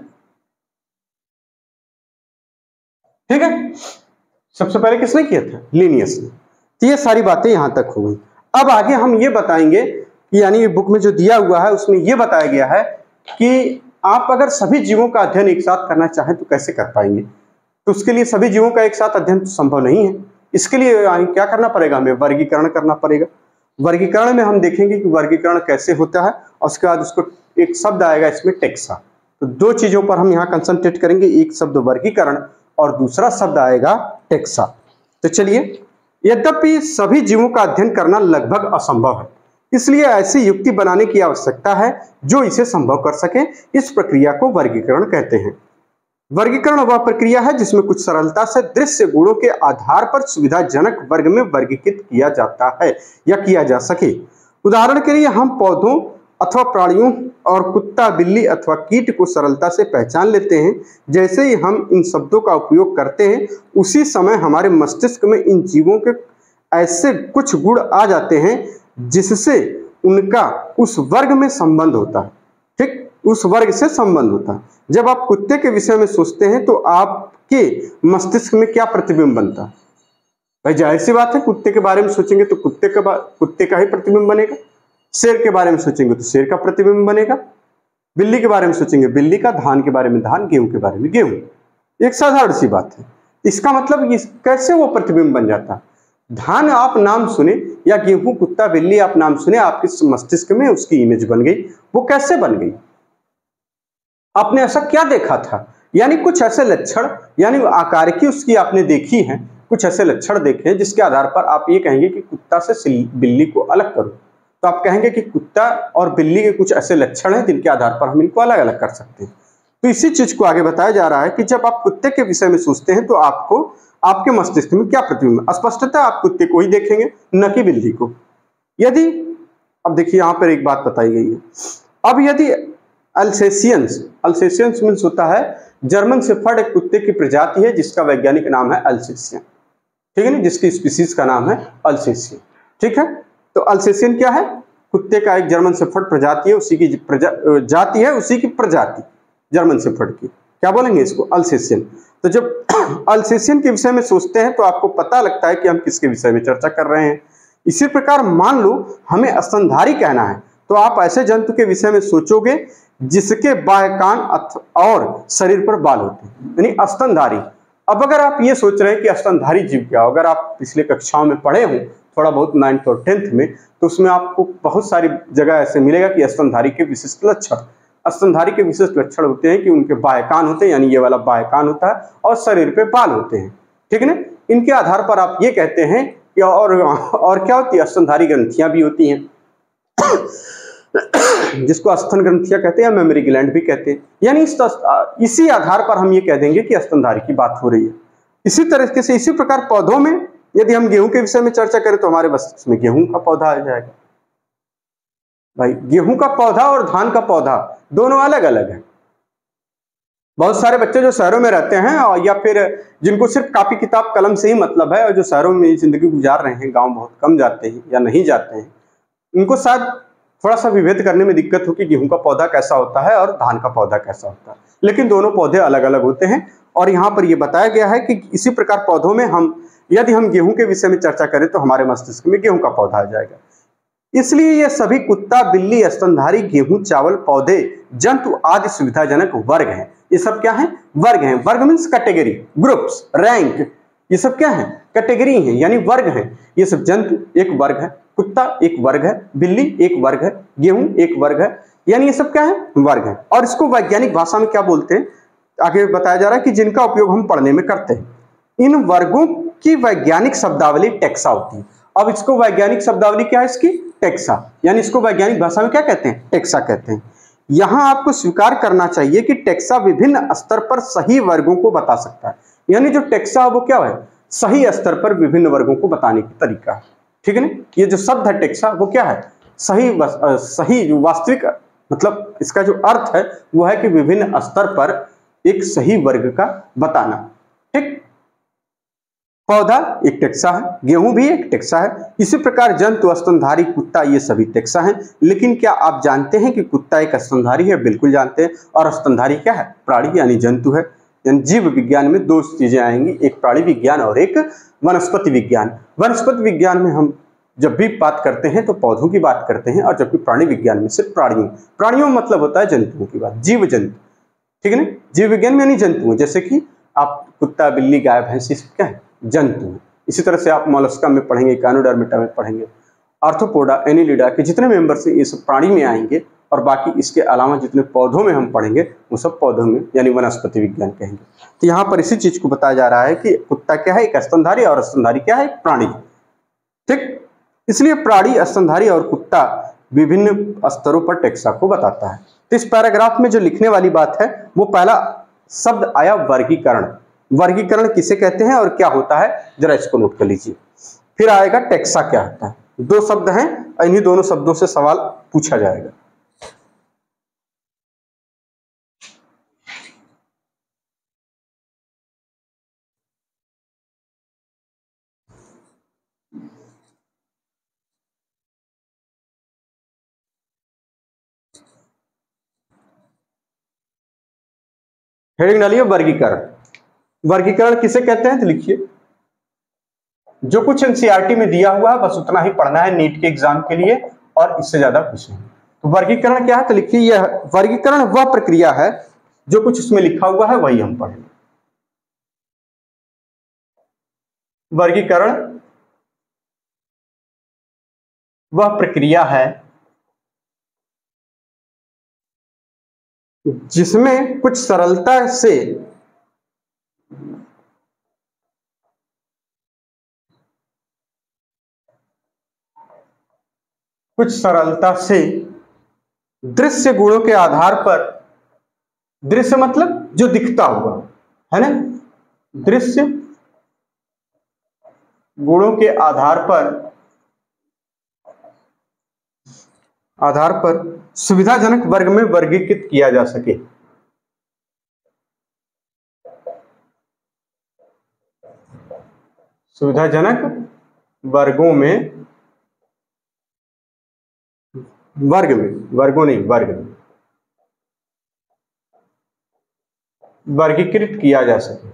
ठीक है, सबसे पहले किसने किया था? लीनियस ने। तो ये सारी बातें यहां तक हो गई। अब आगे हम ये बताएंगे कि यानी बुक में जो दिया हुआ है उसमें ये बताया गया है कि आप अगर सभी जीवों का अध्ययन एक साथ करना चाहें तो कैसे कर पाएंगे। तो उसके लिए सभी जीवों का एक साथ अध्ययन तो संभव नहीं है। इसके लिए क्या करना पड़ेगा? हमें वर्गीकरण करना पड़ेगा। वर्गीकरण में हम देखेंगे कि वर्गीकरण कैसे होता है और उसके बाद उसको एक शब्द आएगा इसमें टेक्सा। तो दो चीजों पर हम यहाँ कंसंट्रेट करेंगे, एक शब्द वर्गीकरण और दूसरा शब्द आएगा टेक्सा। तो चलिए, यद्यपि सभी जीवों का अध्ययन करना लगभग असंभव है, इसलिए ऐसी युक्ति बनाने की आवश्यकता है जो इसे संभव कर सके। इस प्रक्रिया को वर्गीकरण कहते हैं। वर्गीकरण वह प्रक्रिया है जिसमें कुछ सरलता से दृश्य गुणों के आधार पर सुविधाजनक वर्ग में वर्गीकृत किया जाता है या किया जा सके। उदाहरण के लिए हम पौधों अथवा प्राणियों और कुत्ता, बिल्ली अथवा कीट को सरलता से पहचान लेते हैं। जैसे ही हम इन शब्दों का उपयोग करते हैं उसी समय हमारे मस्तिष्क में इन जीवों के ऐसे कुछ गुण आ जाते हैं जिससे उनका उस वर्ग में संबंध होता है। ठीक, उस वर्ग से संबंध होता है। जब आप कुत्ते के विषय में सोचते हैं तो आपके मस्तिष्क में क्या प्रतिबिंब बनता है? भाई जाहिर सी बात है, कुत्ते के बारे में सोचेंगे तो कुत्ते का कुत्ते का ही प्रतिबिंब बनेगा। शेर के बारे में सोचेंगे तो शेर का प्रतिबिंब बनेगा। बिल्ली के बारे में सोचेंगे बिल्ली का, धान के बारे में धान, गेहूं के बारे में गेहूं। एक साधारण सी बात है। इसका मतलब इस, कैसे वो प्रतिबिंब बन जाता है? धान आप नाम सुने या गेहूं, कुत्ता, बिल्ली आप नाम सुने, आपके मस्तिष्क में उसकी इमेज बन गई। वो कैसे बन गई? आपने ऐसा क्या देखा था? यानी कुछ ऐसे लक्षण, यानी आकार की उसकी आपने देखी है, कुछ ऐसे लक्षण देखे हैं जिसके आधार पर आप ये कहेंगे कि कुत्ता से बिल्ली को अलग करो। तो आप कहेंगे कि कुत्ता और बिल्ली के कुछ ऐसे लक्षण हैं जिनके आधार पर हम इनको अलग अलग कर सकते हैं। तो इसी चीज को आगे बताया जा रहा है कि जब आप कुत्ते के विषय में सोचते हैं तो आपको आपके मस्तिष्क में क्या प्रतिबिंब? स्पष्टतः आप कुत्ते को ही देखेंगे, न कि बिल्ली को। यदि अब देखिए यहाँ पर एक बात बताई गई है। अब यदि अल्सेशियंस, अल्सेशियंस मीन्स होता है जर्मन शेफर्ड, एक कुत्ते की प्रजाति है जिसका वैज्ञानिक नाम है अल्सेशियन, ठीक है ना, जिसकी स्पीसीज का नाम है अल्सेशियन। ठीक है, तो अल्सेशियन क्या है? कुत्ते का एक जर्मन शेफर्ड प्रजाति है, उसी की प्रजा जाति है, उसी की प्रजाति जर्मन शेफर्ड की, क्या बोलेंगे इसको? अल्सेशियन। तो जब अल्सेशियन के विषय में सोचते हैं तो आपको पता लगता है कि हम किसके विषय में चर्चा कर रहे हैं। इसी प्रकार मान लो हमें स्तनधारी कहना है तो आप ऐसे जंतु के विषय में सोचोगे जिसके बाह्य कान और शरीर पर बाल होते हैं, यानी स्तनधारी। अब अगर आप ये सोच रहे हैं कि स्तनधारी जीव क्या हो, अगर आप पिछले कक्षाओं में पढ़े हों थोड़ा बहुत नाइन्थ और टेंथ में, तो उसमें आपको बहुत सारी जगह ऐसे मिलेगा कि स्तनधारी के विशिष्ट लक्षण, स्तनधारी के विशिष्ट लक्षण होते हैं कि उनके बाह्य कान होते हैं, यानी ये वाला बाह्य कान होता है, और शरीर पे बाल होते हैं। ठीक है ना, इनके आधार पर आप ये कहते हैं कि और और क्या होती है? स्तनधारी ग्रंथियां भी होती हैं जिसको स्तन ग्रंथियां कहते हैं, मेमोरी ग्लैंड भी कहते हैं। यानी इस इसी आधार पर हम ये कह देंगे कि स्तनधारी की बात हो रही है। इसी तरीके से इसी प्रकार पौधों में यदि हम गेहूं के विषय में चर्चा करें तो हमारे मस्तिष्क में गेहूं का पौधा आ जाएगा। भाई गेहूं का पौधा और धान का पौधा दोनों अलग अलग है। बहुत सारे बच्चे जो शहरों में रहते हैं और या फिर जिनको सिर्फ कॉपी किताब कलम से ही मतलब है और जो शहरों में जिंदगी गुजार रहे हैं, गांव बहुत कम जाते हैं या नहीं जाते हैं, इनको शायद थोड़ा सा विभेद करने में दिक्कत हो कि गेहूं का पौधा कैसा होता है और धान का पौधा कैसा होता है, लेकिन दोनों पौधे अलग अलग होते हैं। और यहाँ पर यह बताया गया है कि इसी प्रकार पौधों में हम यदि हम गेहूं के विषय में चर्चा करें तो हमारे मस्तिष्क में गेहूं का पौधा आ जाएगा। इसलिए ये सभी कुत्ता, बिल्ली, स्तनधारी, गेहूं, चावल, पौधे, जंतु आदि सुविधाजनक वर्ग हैं। ये सब क्या है? वर्ग हैं। वर्ग मीन्स कैटेगरी, ग्रुप्स, रैंक, ये सब क्या है? कैटेगरी हैं, यानी वर्ग हैं। ये सब जंतु एक वर्ग है, कुत्ता एक वर्ग है, बिल्ली एक वर्ग है, गेहूं एक वर्ग है, यानी ये सब क्या है? वर्ग है। और इसको वैज्ञानिक भाषा में क्या बोलते हैं? आगे बताया जा रहा है कि जिनका उपयोग हम पढ़ने में करते हैं। इन वर्गों की वैज्ञानिक शब्दावली टेक्सा होती है। अब इसको वैज्ञानिक शब्दावली क्या है इसकी? टेक्सा, यानी इसको वैज्ञानिक भाषा में क्या कहते हैं? टेक्सा कहते हैं। यहां आपको स्वीकार करना चाहिए कि टेक्सा विभिन्न स्तर पर सही वर्गों को बता सकता है। यानी जो टेक्सा वो क्या है? सही स्तर पर विभिन्न वर्गों को बताने की तरीका है। ठीक है ना? ये जो शब्द है टेक्सा वो क्या है? सही सही वास्तविक, मतलब इसका जो अर्थ है वो है कि विभिन्न स्तर पर एक सही वर्ग का बताना। ठीक, पौधा एक टेक्सा है, गेहूं भी एक टेक्सा है। इसी प्रकार जंतु, स्तनधारी, कुत्ता, ये सभी टेक्सा हैं। लेकिन क्या आप जानते हैं कि कुत्ता एक स्तनधारी है? बिल्कुल जानते हैं। और स्तनधारी क्या है? प्राणी यानी जंतु है। यानी जीव विज्ञान में दो चीजें आएंगी, एक प्राणी विज्ञान और एक वनस्पति विज्ञान। वनस्पति विज्ञान में हम जब भी बात करते हैं तो पौधों की बात करते हैं, और जबकि प्राणी विज्ञान में सिर्फ प्राणियों प्राणियों मतलब होता है जंतुओं की बात, जीव जंतु। ठीक है ना? जीव विज्ञान में यानी जंतु, जैसे कि आप कुत्ता, बिल्ली, गाय, भैंस, ये सब क्या है? जंतु है। इसी तरह से आप मोलस्का में पढ़ेंगे, काइनोडर्मेटा में पढ़ेंगे, आर्थ्रोपोडा, एनिलिडा के जितने मेंबर्स हैं ये सब प्राणी में आएंगे, और बाकी इसके अलावा जितने पौधों में हम पढ़ेंगे वो सब पौधों में यानी वनस्पति विज्ञान कहेंगे। तो यहाँ पर इसी चीज को बताया जा रहा है कि कुत्ता क्या है? एक स्तनधारी, और स्तनधारी क्या है? एक प्राणी। ठीक, इसलिए प्राणी, स्तनधारी और कुत्ता विभिन्न स्तरों पर टेक्सा को बताता है। तो इस पैराग्राफ में जो लिखने वाली बात है वो पहला शब्द आया वर्गीकरण। वर्गीकरण किसे कहते हैं और क्या होता है, जरा इसको नोट कर लीजिए। फिर आएगा टेक्सा क्या होता है। दो शब्द हैं, इन्हीं दोनों शब्दों से सवाल पूछा जाएगा। हेडिंग डालिए वर्गीकरण। वर्गीकरण किसे कहते हैं तो लिखिए, जो कुछ एनसीईआरटी में दिया हुआ है बस उतना ही पढ़ना है नीट के एग्जाम के लिए, और इससे ज्यादा कुछ नहीं। तो वर्गीकरण क्या है तो लिखिए, यह वर्गीकरण वह प्रक्रिया है जो कुछ उसमें लिखा हुआ है वही हम पढ़ेंगे। वर्गीकरण वह प्रक्रिया है जिसमें कुछ सरलता से कुछ सरलता से दृश्य गुणों के आधार पर, दृश्य मतलब जो दिखता हुआ है ना, दृश्य गुणों के आधार पर आधार पर सुविधाजनक वर्ग में वर्गीकृत किया जा सके। सुविधाजनक वर्गों में, वर्ग में, वर्गों नहीं, वर्ग में वर्गीकृत किया जा सके।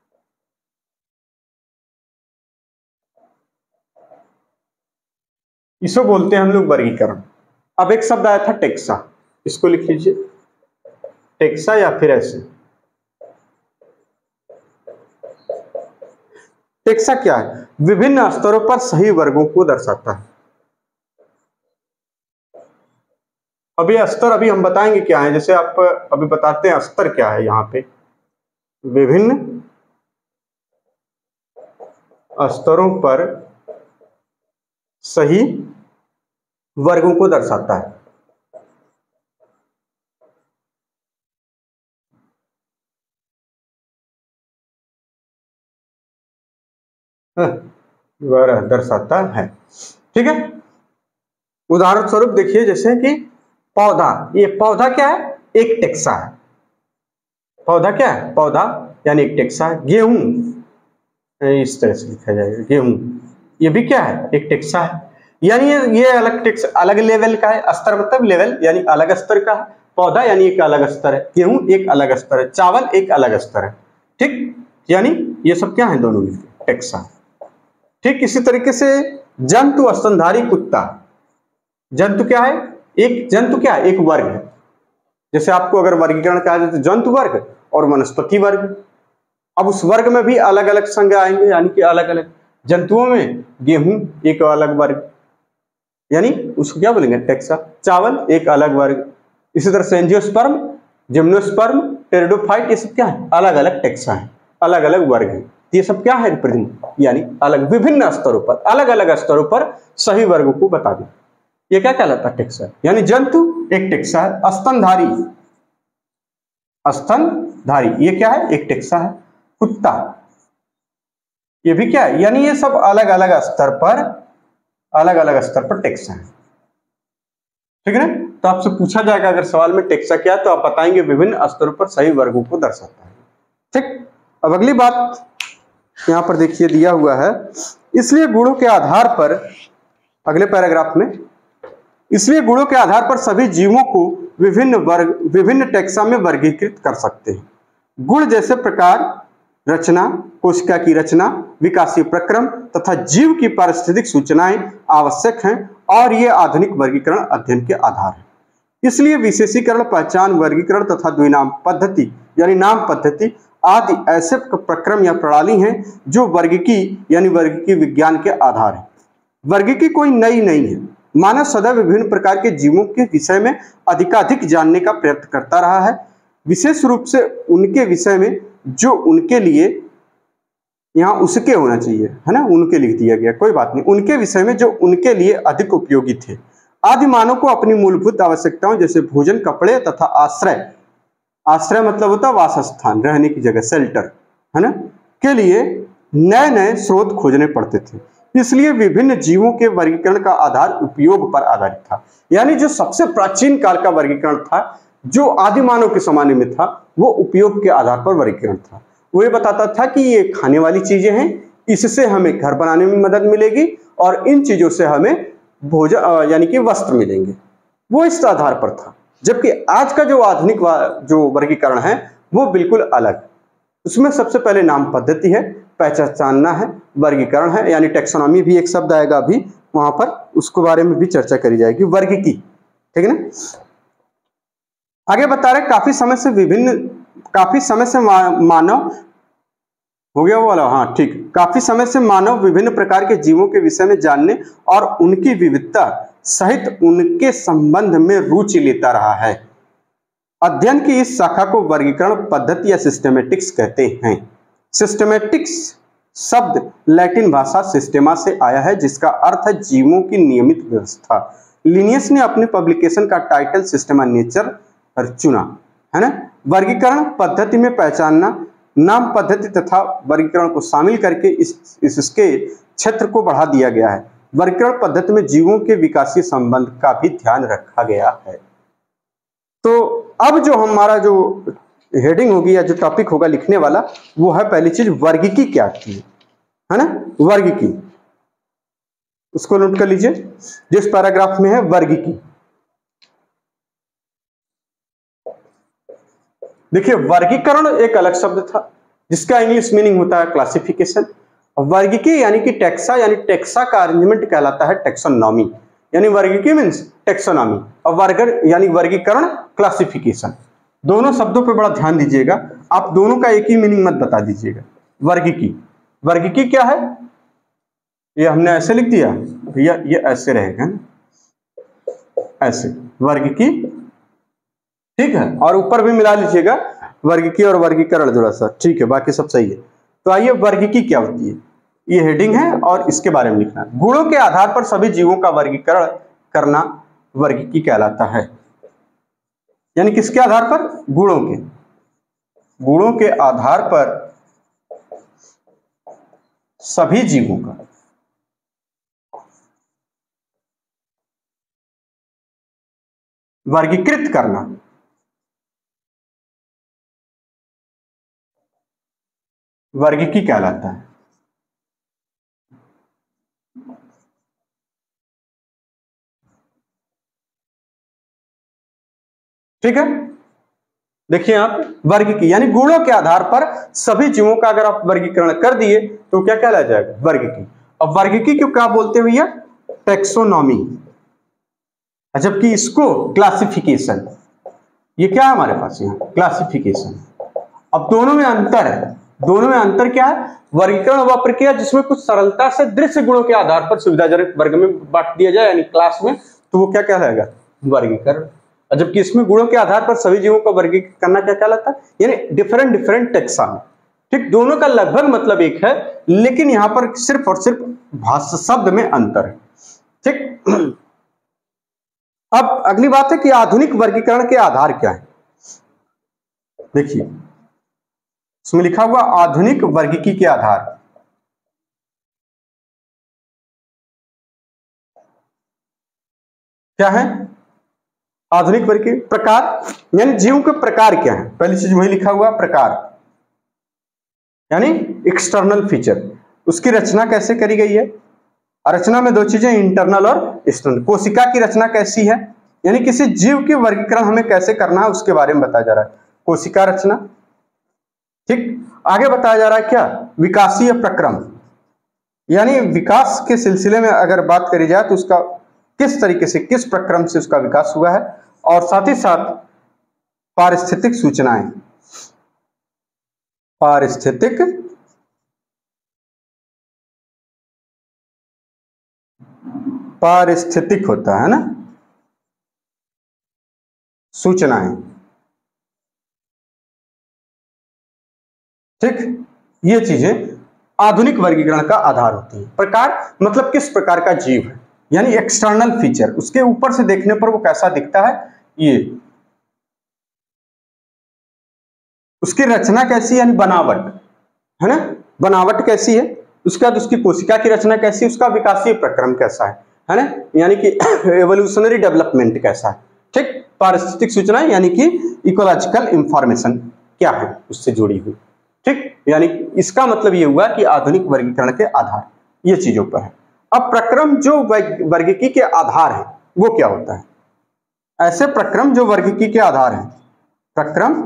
इसको बोलते हैं हम लोग वर्गीकरण। अब एक शब्द आया था टेक्सा, इसको लिख लीजिए, टेक्सा या फिर ऐसे। टेक्सा क्या है? विभिन्न स्तरों पर सही वर्गों को दर्शाता है। अभी स्तर अभी हम बताएंगे क्या है, जैसे आप अभी बताते हैं स्तर क्या है। यहाँ पे विभिन्न स्तरों पर सही वर्गों को दर्शाता है। वह दर्शाता है। ठीक है, उदाहरण स्वरूप देखिए, जैसे कि पौधा, ये पौधा क्या है? एक टेक्सा है। पौधा क्या है? पौधा यानी एक टेक्सा है। गेहूं, इस तरह से लिखा जाएगा, गेहूं, ये भी क्या है? एक टेक्सा है। यानी ये ये अलग टेक्स अलग लेवल का है। स्तर मतलब लेवल, यानी अलग स्तर का है। पौधा यानी एक अलग स्तर है, गेहूं एक अलग स्तर है, चावल एक अलग स्तर है। ठीक, यानी ये सब क्या है? दोनों मिलकर टेक्सा। ठीक, इसी तरीके से जंतु, स्तनधारी, कुत्ता। जंतु क्या है? एक जंतु क्या है? एक वर्ग है। जैसे आपको अगर वर्गीकरण कहा जाए तो जंतु वर्ग और वनस्पति वर्ग। अब उस वर्ग में भी अलग अलग संज्ञा आएंगे, यानी कि अलग अलग। जंतुओं में गेहूं एक अलग वर्ग, यानी उसको क्या बोलेंगे? टेक्सा। चावल एक अलग वर्ग। इसी तरह से एंजियोस्पर्म, जिम्नोस्पर्म, टेरिडोफाइट, ये सब क्या है? अलग अलग टेक्सा है, अलग अलग वर्ग है। ये सब क्या है? रिप्रेजेंट, यानी अलग विभिन्न स्तरों पर, अलग अलग स्तरों पर सभी वर्गों को बता दें। ये क्या कहलाता है? टेक्सा। यानी जंतु एक टेक्सा है। स्तनधारी, स्तनधारी ये क्या है? एक टेक्सा है। कुत्ता ये भी क्या है? यानी ये सब अलग अलग स्तर पर, अलग अलग स्तर पर टेक्सा है। ठीक है ना? तो आपसे पूछा जाएगा अगर सवाल में टेक्सा क्या है, तो आप बताएंगे विभिन्न स्तरों पर सही वर्गों को दर्शाता है। ठीक, अब अगली बात यहां पर देखिए दिया हुआ है, इसलिए गुणों के आधार पर, अगले पैराग्राफ में, इसलिए गुणों के आधार पर सभी जीवों को विभिन्न वर्ग, विभिन्न टेक्सा में वर्गीकृत कर सकते हैं। गुण जैसे प्रकार, रचना, कोशिका की रचना, विकासीय प्रक्रम तथा जीव की पारिस्थितिक सूचनाएं आवश्यक हैं और ये आधुनिक वर्गीकरण अध्ययन के आधार हैं। इसलिए विशेषीकरण, पहचान, वर्गीकरण तथा द्विनाम पद्धति यानी नाम पद्धति आदि ऐसे प्रक्रम या प्रणाली हैं जो वर्गीकी यानी वर्गीकी विज्ञान के आधार हैं। वर्गीकी कोई नई नहीं है। मानव सदैव विभिन्न प्रकार के जीवों के विषय में अधिकाधिक जानने का प्रयत्न करता रहा है, विशेष रूप से उनके विषय में जो उनके लिए, यहाँ उसके होना चाहिए है ना, उनके लिख दिया गया, कोई बात नहीं, उनके विषय में जो उनके लिए अधिक उपयोगी थे। आदि मानव को अपनी मूलभूत आवश्यकताओं जैसे भोजन, कपड़े तथा आश्रय, आश्रय मतलब होता है वासस्थान, रहने की जगह, शेल्टर है ना, के लिए नए नए स्रोत खोजने पड़ते थे। इसलिए विभिन्न जीवों के वर्गीकरण का आधार उपयोग पर आधारित था। यानी जो सबसे प्राचीन काल का वर्गीकरण था, जो आदि मानव के जमाने में था, वो उपयोग के आधार पर वर्गीकरण था। वो ये बताता था कि ये खाने वाली चीजें हैं, इससे हमें घर बनाने में मदद मिलेगी और इन चीजों से हमें भोजन यानी कि वस्त्र मिलेंगे, वो इस आधार पर था। जबकि आज का जो आधुनिक जो वर्गीकरण है वो बिल्कुल अलग, उसमें सबसे पहले नाम पद्धति है, पहचानना है, वर्गीकरण है, यानी टेक्सोनॉमी भी एक शब्द आएगा अभी वहां पर, उसके बारे में भी चर्चा करी जाएगी, वर्गीकी। ठीक है ना? आगे बता रहे काफी समय से विभिन्न काफी समय से मा, मानव हो गया वो वाला, हाँ ठीक, काफी समय से मानव विभिन्न प्रकार के जीवों के विषय में जानने और उनकी विविधता सहित उनके संबंध में रुचि लेता रहा है। अध्ययन की इस शाखा को वर्गीकरण पद्धति या सिस्टेमेटिक्स कहते हैं। सिस्टेमेटिक्स शब्द लैटिन भाषा सिस्टेमा से आया है, जिसका अर्थ है जीवों की नियमित व्यवस्था। लिनियस ने अपने पब्लिकेशन का टाइटल सिस्टेमा नेचर पर चुना, है ना। वर्गीकरण पद्धति में पहचानना, नाम पद्धति तथा वर्गीकरण को शामिल करके इस इसके क्षेत्र को बढ़ा दिया गया है। वर्गीकरण पद्धति में जीवों के विकासीय संबंध का भी ध्यान रखा गया है। तो अब जो हमारा जो हेडिंग होगी या जो टॉपिक होगा लिखने वाला, वो है पहली चीज वर्गीकी क्या थी, है ना, वर्गीकी। उसको नोट कर लीजिए, जिस पैराग्राफ में है वर्गीकी। देखिए वर्गीकरण एक अलग शब्द था जिसका इंग्लिश मीनिंग होता है क्लासिफिकेशन। वर्गीकी यानी कि टेक्सा, यानी टेक्सा का अरेंजमेंट कहलाता है टेक्सोनॉमी, यानी वर्गीकी मीन्स टेक्सोनॉमी, और वर्ग यानी वर्गीकरण क्लासिफिकेशन। दोनों शब्दों पे बड़ा ध्यान दीजिएगा, आप दोनों का एक ही मीनिंग मत बता दीजिएगा। वर्गीकी, वर्गीकी क्या है, ये हमने ऐसे लिख दिया भैया, ये ऐसे रहेगा ऐसे, वर्गीकी, ठीक है, और ऊपर भी मिला लीजिएगा वर्गीकी और वर्गीकरण थोड़ा सा, ठीक है, बाकी सब सही है। तो आइए वर्गीकी क्या होती है, ये हेडिंग है और इसके बारे में लिखना है। गुणों के आधार पर सभी जीवों का वर्गीकरण करना वर्गीकी कहलाता है। यानी किसके आधार पर, गुणों के, गुणों के आधार पर सभी जीवों का वर्गीकृत करना वर्गीकी कहलाता है। ठीक है, देखिए आप वर्गीकी यानी गुणों के आधार पर सभी जीवों का अगर आप वर्गीकरण कर दिए तो क्या कहला जाएगा, वर्गीकी। अब वर्गीकी क्यों क्या बोलते हैं भैया, टेक्सोनॉमी, जबकि इसको क्लासिफिकेशन, ये क्या है हमारे पास यहाँ क्लासिफिकेशन। अब दोनों में अंतर है, दोनों में अंतर क्या है, वर्गीकरण वह प्रक्रिया जिसमें कुछ सरलता से दृश्य गुणों के आधार पर सुविधाजनक वर्ग में बांट दिया जाए, यानी क्लास में, तो वो क्या कहलाएगा, वर्गीकरण। और जबकि इसमें गुणों के आधार पर सभी जीवों का वर्गीकरण करना क्या कहलाता है, यानी डिफरेंट डिफरेंट टेक्सा में। ठीक, दोनों का लगभग मतलब एक है, लेकिन यहां पर सिर्फ और सिर्फ भाषा शब्द में अंतर है। ठीक, अब अगली बात है कि आधुनिक वर्गीकरण के आधार क्या है। देखिए इसमें लिखा हुआ आधुनिक वर्गीकी के आधार। क्या है आधुनिक वर्गीकरण? प्रकार, यानी जीवों के प्रकार क्या है। पहली चीज वही लिखा हुआ प्रकार, यानी एक्सटर्नल फीचर, उसकी रचना कैसे करी गई है। रचना में दो चीजें, इंटरनल और एक्सटर्नल। कोशिका की रचना कैसी है, यानी किसी जीव की वर्गीकरण हमें कैसे करना है उसके बारे में बताया जा रहा है, कोशिका रचना। ठीक, आगे बताया जा रहा है क्या, विकासीय प्रक्रम, यानी विकास के सिलसिले में अगर बात करी जाए तो उसका किस तरीके से, किस प्रक्रम से उसका विकास हुआ है। और साथ ही साथ पारिस्थितिक सूचनाएं, पारिस्थितिक पारिस्थितिक होता है ना सूचनाएं। ठीक, ये चीजें आधुनिक वर्गीकरण का आधार होती है। प्रकार मतलब किस प्रकार का जीव है, यानी एक्सटर्नल फीचर, उसके ऊपर से देखने पर वो कैसा दिखता है, ये उसकी रचना कैसी, यानी बनावट है ना, बनावट कैसी है, उसके बाद उसकी कोशिका की रचना कैसी है, उसका विकासीय प्रक्रम कैसा है है ना, यानी कि एवोल्यूशनरी डेवलपमेंट कैसा है। ठीक, पारिस्थितिक सूचना यानी कि इकोलॉजिकल इंफॉर्मेशन क्या है उससे जुड़ी हुई। ठीक, यानी इसका मतलब ये हुआ कि आधुनिक वर्गीकरण के आधार ये चीजों पर है। अब प्रक्रम जो वर्गीकी के आधार है वो क्या होता है, ऐसे प्रक्रम जो वर्गीकी के आधार है, प्रक्रम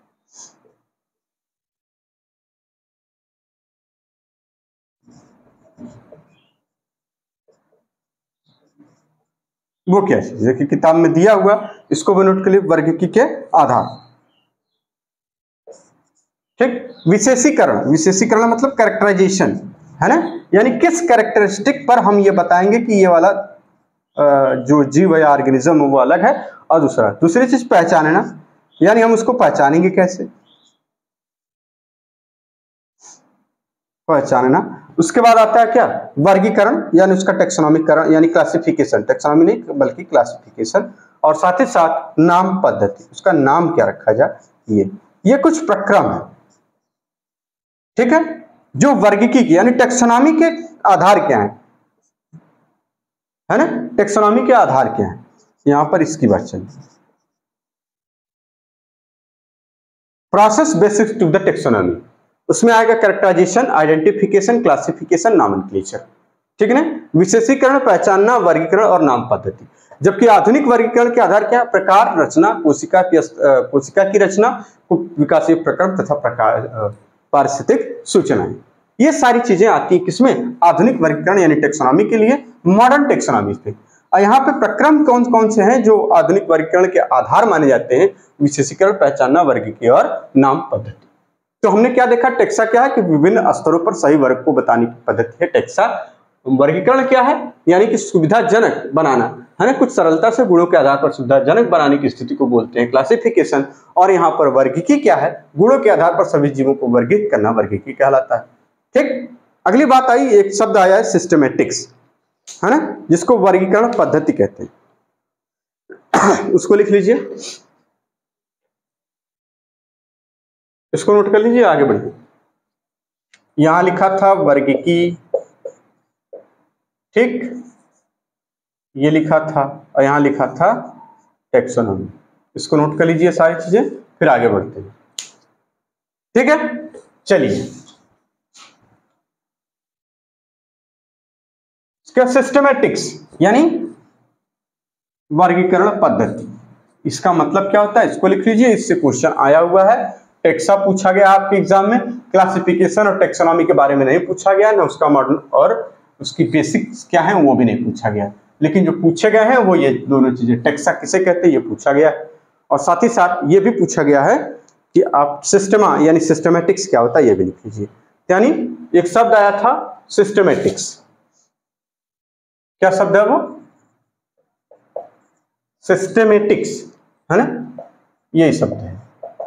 वो क्या चीज है कि किताब में दिया हुआ, इसको भी नोट कर लिए, वर्गीकी के आधार। ठीक, विशेषीकरण, विशेषीकरण मतलब कैरेक्टराइजेशन है ना, यानी किस कैरेक्टरिस्टिक पर हम ये बताएंगे कि ये वाला जो जीव या ऑर्गेनिज्म है वो अलग है। और दूसरा दूसरी चीज पहचानना, यानी हम उसको पहचानेंगे कैसे, पहचानना। उसके बाद आता है क्या, वर्गीकरण, यानी उसका टेक्सोनॉमिकरण, यानी क्लासिफिकेशन, टेक्सोनॉमी नहीं बल्कि क्लासिफिकेशन। और साथ ही साथ नाम पद्धति, उसका नाम क्या रखा जाए, ये ये कुछ प्रक्रम है। ठीक है, जो वर्गीकी की यानी टेक्सोनॉमी के आधार क्या है है ना, टेक्सोनॉमी के आधार क्या है, यहां पर इसकी बात चली। Process basic to the taxonomy, उसमें आएगा कैरेक्टराइजेशन, आइडेंटिफिकेशन, क्लासिफिकेशन, नॉमेनक्लेचर। ठीक है ना, विशेषीकरण, पहचानना, वर्गीकरण और नाम पद्धति। जबकि आधुनिक वर्गीकरण के आधार क्या है, प्रकार, रचना, कोशिका की कोशिका की रचना, विकासीय प्रक्रम तथा प्रकार पारिस्थितिक सूचनाएं। ये सारी चीजें आती है किसमें, आधुनिक वर्गीकरण यानी टेक्सोनॉमी के लिए, मॉडर्न टेक्सोनॉमी पे। और यहाँ पे प्रक्रम कौन कौन से हैं जो आधुनिक वर्गीकरण के आधार माने जाते हैं, विशेषीकरण, पहचानना, वर्गीकरण और नाम पद्धति। तो हमने क्या देखा, टेक्सा क्या है कि विभिन्न स्तरों पर सही वर्ग को बताने की पद्धति है टेक्सा। वर्गीकरण क्या है, यानी कि सुविधाजनक बनाना है ना, कुछ सरलता से गुणों के आधार पर सुविधाजनक बनाने की स्थिति को बोलते हैं क्लासिफिकेशन। और यहाँ पर वर्गीकी क्या है, गुणों के आधार पर सभी जीवों को वर्गीकृत करना वर्गीकी कहलाता है। ठीक, अगली बात आई, एक शब्द आया है सिस्टमेटिक्स, है ना, जिसको वर्गीकरण पद्धति कहते हैं। उसको लिख लीजिए, इसको नोट कर लीजिए, आगे बढ़िए। यहां लिखा था वर्गीकी, ठीक, ये लिखा था, और यहां लिखा था टेक्सोनॉमी। इसको नोट कर लीजिए सारी चीजें, फिर आगे बढ़ते हैं। ठीक है, चलिए। इसका सिस्टमैटिक्स यानी वर्गीकरण पद्धति, इसका मतलब क्या होता है, इसको लिख लीजिए, इससे क्वेश्चन आया हुआ है। टेक्सा पूछा गया आपके एग्जाम में, क्लासिफिकेशन और टेक्सोनॉमी के बारे में नहीं पूछा गया, ना उसका मॉडल और उसकी बेसिक्स क्या है वो भी नहीं पूछा गया, लेकिन जो पूछे गए हैं वो ये दोनों चीजें, टेक्सा किसे कहते हैं ये पूछा गया है। और साथ ही साथ ये भी पूछा गया है कि आप सिस्टमा यानी सिस्टमैटिक्स क्या होता है ये भी लिख लीजिए। यानी एक शब्द आया था सिस्टमैटिक्स, क्या शब्द है वो, सिस्टमैटिक्स, है ना, यही शब्द है।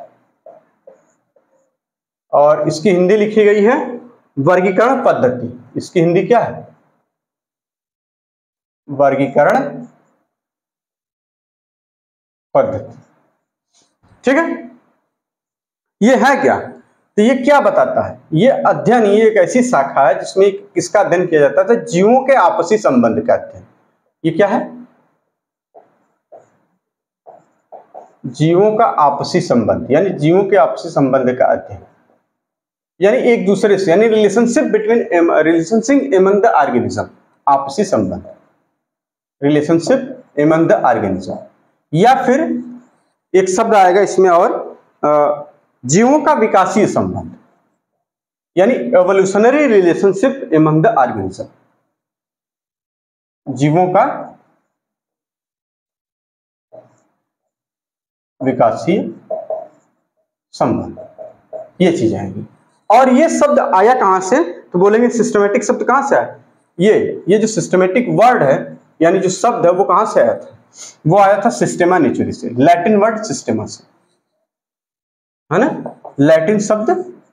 और इसकी हिंदी लिखी गई है वर्गीकरण पद्धति। इसकी हिंदी क्या है? वर्गीकरण पद्धति। ठीक है, ये है क्या? तो ये क्या बताता है? ये अध्ययन, ये एक ऐसी शाखा है जिसमें किसका अध्ययन किया जाता है? तो जीवों के आपसी संबंध का अध्ययन। ये क्या है? जीवों का आपसी संबंध, यानी जीवों के आपसी संबंध का अध्ययन, यानी एक दूसरे से, यानी relationship between relationship among the organism, आपसी संबंध, रिलेशनशिप एमंग द ऑर्गेनिज्म। या फिर एक शब्द आएगा इसमें और, जीवों का विकासीय संबंध, यानी evolutionary relationship among the organism, जीवों का विकासीय संबंध, ये चीज आएगी। और ये शब्द आया कहां से? तो बोलेंगे सिस्टमेटिक शब्द कहां से आया? ये ये जो सिस्टमेटिक वर्ड है, यानी जो शब्द है, वो कहां से आया था? वो आया था सिस्टेमा नेचुरी से, लैटिन वर्ड सिस्टेमा से, है ना, लैटिन शब्द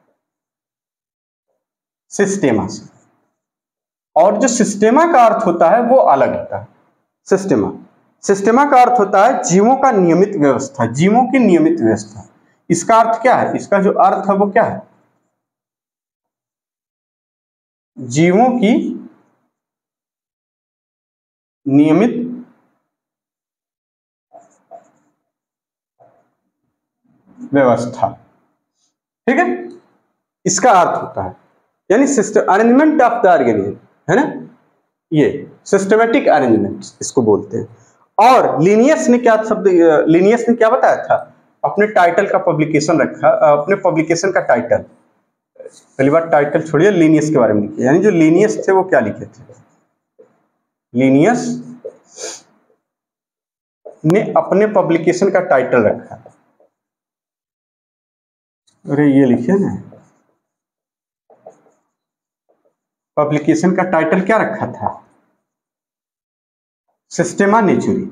सिस्टेमा से। और जो सिस्टेमा का अर्थ होता है वो अलग होता है। सिस्टेमा सिस्टेमा का अर्थ होता है जीवों का नियमित व्यवस्था, जीवों की नियमित व्यवस्था। इसका अर्थ क्या है? इसका जो अर्थ है वो क्या है? जीवों की नियमित व्यवस्था। ठीक है, इसका अर्थ होता है, यानी system arrangement of the organism, है ना, ये सिस्टमेटिक अरेंजमेंट इसको बोलते हैं। और लिनियस ने क्या शब्द, लिनियस ने क्या बताया था? अपने टाइटल का पब्लिकेशन रखा, अपने पब्लिकेशन का टाइटल, पहली बार टाइटल छोड़िए, लिनियस के बारे में लिखे। यानी जो लिनियस थे वो क्या लिखे थे? लिनियस ने अपने पब्लिकेशन का टाइटल रखा, अरे ये लिखे ना, पब्लिकेशन का टाइटल क्या रखा था? सिस्टेमा नेचुरी।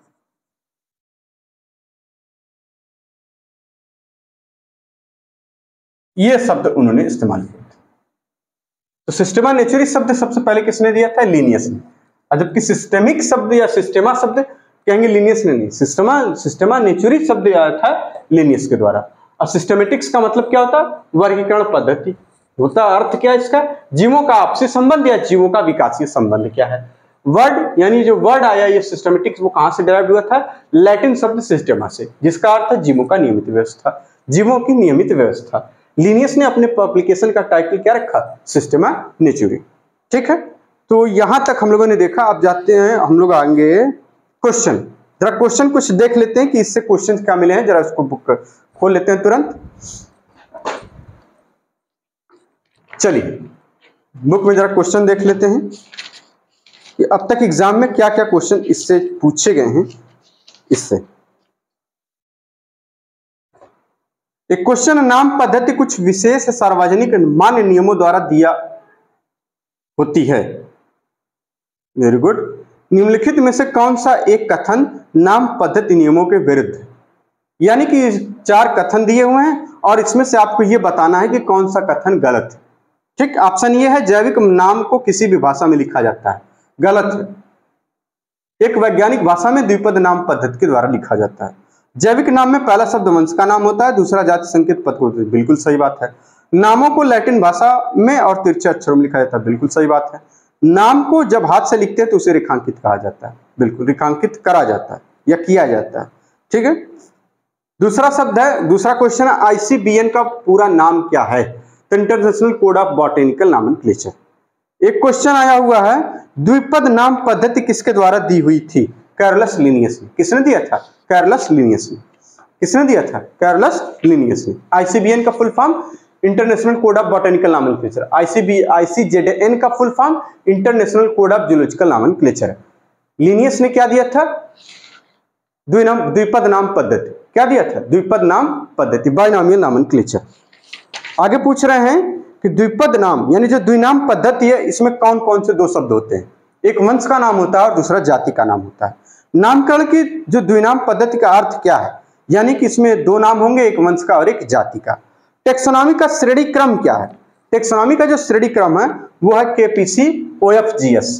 ये शब्द उन्होंने इस्तेमाल किया था। तो सिस्टेमा नेचुरी शब्द सबसे पहले किसने दिया था? लिनियस ने। और जबकि सिस्टेमिक शब्द या सिस्टेमा शब्द कहेंगे लिनियस ने नहीं, सिस्टेमा सिस्टेमा नेचुरी शब्द आया था लिनियस के द्वारा। और सिस्टेमेटिक्स का मतलब क्या होता? वर्गीकरण पद्धति होता। अर्थ क्या है इसका? जीवों का आपसी संबंध या जीवों का विकासीय संबंध क्या है। वर्ड, यानी जो वर्ड आया ये सिस्टमेटिक्स, वो कहां से डेराइव हुआ था? लैटिन शब्द सिस्टेमा से, जिसका अर्थ है जीवों का नियमित व्यवस्था, जीवों की नियमित व्यवस्था। लिनियस ने अपने पब्लिकेशन का टाइटल क्या रखा? सिस्टेमा नेचुरी। ठीक है, तो यहां तक हम लोगों ने देखा। अब जाते हैं हम लोग आएंगे क्वेश्चन। जरा क्वेश्चन कुछ देख लेते हैं कि इससे क्वेश्चन क्या मिले हैं। जरा उसको बुक खोल लेते हैं तुरंत। चलिए बुक में जरा क्वेश्चन देख लेते हैं कि अब तक एग्जाम में क्या क्या क्वेश्चन इससे पूछे गए हैं। इससे एक क्वेश्चन, नाम पद्धति कुछ विशेष सार्वजनिक मान्य नियमों द्वारा दिया होती है। Very good. निम्नलिखित में से कौन सा एक कथन नाम पद्धति नियमों के विरुद्ध? यानी कि चार कथन दिए हुए हैं और इसमें से आपको यह बताना है कि कौन सा कथन गलत है। ठीक, ऑप्शन ये है, जैविक नाम को किसी भी भाषा में लिखा जाता है, गलत है। एक वैज्ञानिक भाषा में द्विपद नाम पद्धति के द्वारा लिखा जाता है। जैविक नाम में पहला शब्द वंश का नाम होता है, दूसरा जाति संकेत पद को, बिल्कुल सही बात है। नामों को लैटिन भाषा में और तिरछे अक्षरों में लिखा जाता है, बिल्कुल सही बात है। नाम को जब हाथ से लिखते हैं तो उसे रेखांकित कहा जाता है, बिल्कुल रेखांकित करा जाता है या किया जाता है। ठीक है, दूसरा शब्द है, दूसरा क्वेश्चन है, आईसीबीएन का पूरा नाम क्या है? तो international code of botanical nomenclature. एक क्वेश्चन आया हुआ है, द्विपद नाम पद्धति किसके द्वारा दी हुई थी? कार्लस लिनियस ने। किसने दिया था? कार्लस लिनियस ने। किसने दिया था? कार्लस लिनियस ने। आईसीबीएन का full form international code of botanical nomenclature. ICB ICZN का full form international code of zoological nomenclature. Linnaeus ने क्या दिया था? द्विनाम द्विपद नाम पद्धति। क्या दिया था? द्विपद नाम पद्धति, बाइनोमियल नॉमेनक्लेचर। आगे पूछ रहे हैं कि द्विपद नाम यानी जो द्विनाम पद्धति है, इसमें कौन कौन से दो शब्द होते हैं? एक वंश का नाम होता है और दूसरा जाति का नाम होता है। नामकरण की जो द्विनाम पद्धति का अर्थ क्या है, यानी कि इसमें दो नाम होंगे, एक वंश का और एक जाति का। टेक्सोनॉमी का श्रेणी क्रम क्या है? टेक्सोनॉमी का जो श्रेणी क्रम है वो है K P C O F G S,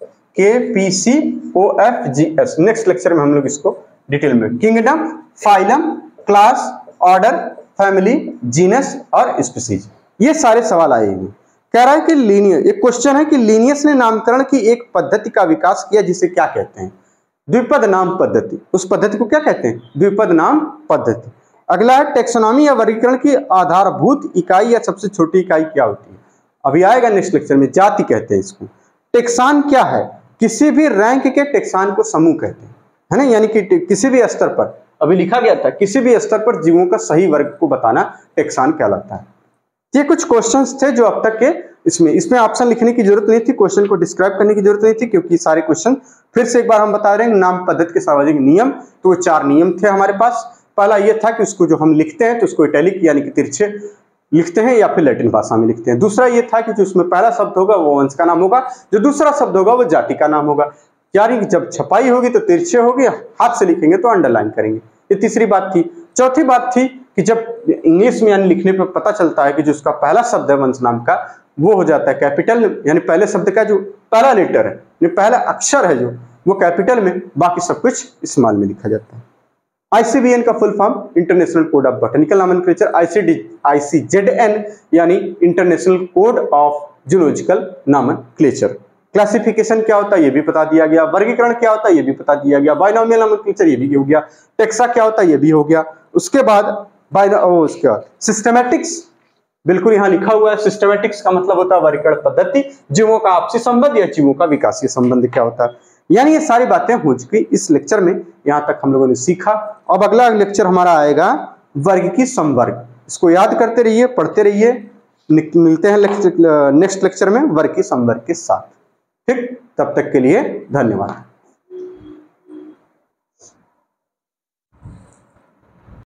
K P C O F G S. Next lecture में हम लोग इसको डिटेल में, kingdom, phylum, class, order, family, genus और स्पीसीज, ये सारे सवाल आएंगे। कह रहा है कि लीनियस, एक क्वेश्चन है कि लीनियस ने नामकरण की एक पद्धति का विकास किया जिसे क्या कहते हैं? द्विपद नाम पद्धति। उस पद्धति को क्या कहते हैं? द्विपद नाम पद्धति। अगला है टेक्सोनॉमी या वर्गीकरण की आधारभूत इकाई या सबसे छोटी इकाई क्या होती है? अभी आएगा नेक्स्ट लेक्चर में, जाति कहते हैं इसको। टेक्सान क्या है? किसी भी रैंक के टेक्सान को समूह कहते हैं, है ना, यानी कि किसी भी स्तर पर, अभी लिखा गया था, किसी भी स्तर पर जीवों का सही वर्ग को बताना टेक्सान कहलाता है। ये कुछ क्वेश्चंस थे जो अब तक के इसमें इसमें ऑप्शन लिखने की जरूरत नहीं थी, क्वेश्चन को डिस्क्राइब करने की जरूरत नहीं थी, क्योंकि सारे क्वेश्चन फिर से एक बार हम बता रहे हैं। नाम पद्धति के सामाजिक नियम, तो वो चार नियम थे हमारे पास। पहला ये था कि उसको जो हम लिखते हैं तो उसको इटैलिक यानी कि तिरछे लिखते हैं या फिर लैटिन भाषा में लिखते हैं। दूसरा ये था कि जो उसमें पहला शब्द होगा वो वंश का नाम होगा, जो दूसरा शब्द होगा वो जाति का नाम होगा, यानी कि जब छपाई होगी तो तिरछे होगी, हाथ से लिखेंगे तो अंडरलाइन करेंगे। ये तीसरी बात थी। चौथी बात थी कि जब इंग्लिश में यानी लिखने पर पता चलता है कि जो उसका पहला शब्द है वंश नाम का वो हो जाता है कैपिटल, यानी पहले शब्द का जो पहला लेटर है, यानी पहला अक्षर है जो वो कैपिटल में, बाकी सब कुछ स्मॉल में लिखा जाता है। आई सी बी एन का full form international code of botanical nomenclature, ICD I C Z N यानी international code of zoological nomenclature. Classification क्या होता है ये भी बता दिया गया, वर्गीकरण क्या होता है ये भी बता दिया गया, बाइनोमियल नॉमेनक्लेचर ये भी हो गया, टेक्सा क्या होता है ये भी हो गया। उसके बाद बाइनो उसके बाद सिस्टमैटिक्स, बिल्कुल यहाँ लिखा हुआ है, सिस्टमैटिक्स का मतलब होता है वर्गीकरण पद्धति, जीवों का आपसी संबंध या जीवों का विकासीय संबंध क्या होता है। यानी ये सारी बातें हो चुकी इस लेक्चर में, यहाँ तक हम लोगों ने सीखा। अब अगला लेक्चर हमारा आएगा वर्ग की समवर्ग। इसको याद करते रहिए, पढ़ते रहिए। मिलते हैं नेक्स्ट लेक्चर में वर्ग की समवर्ग के साथ। ठीक, तब तक के लिए धन्यवाद।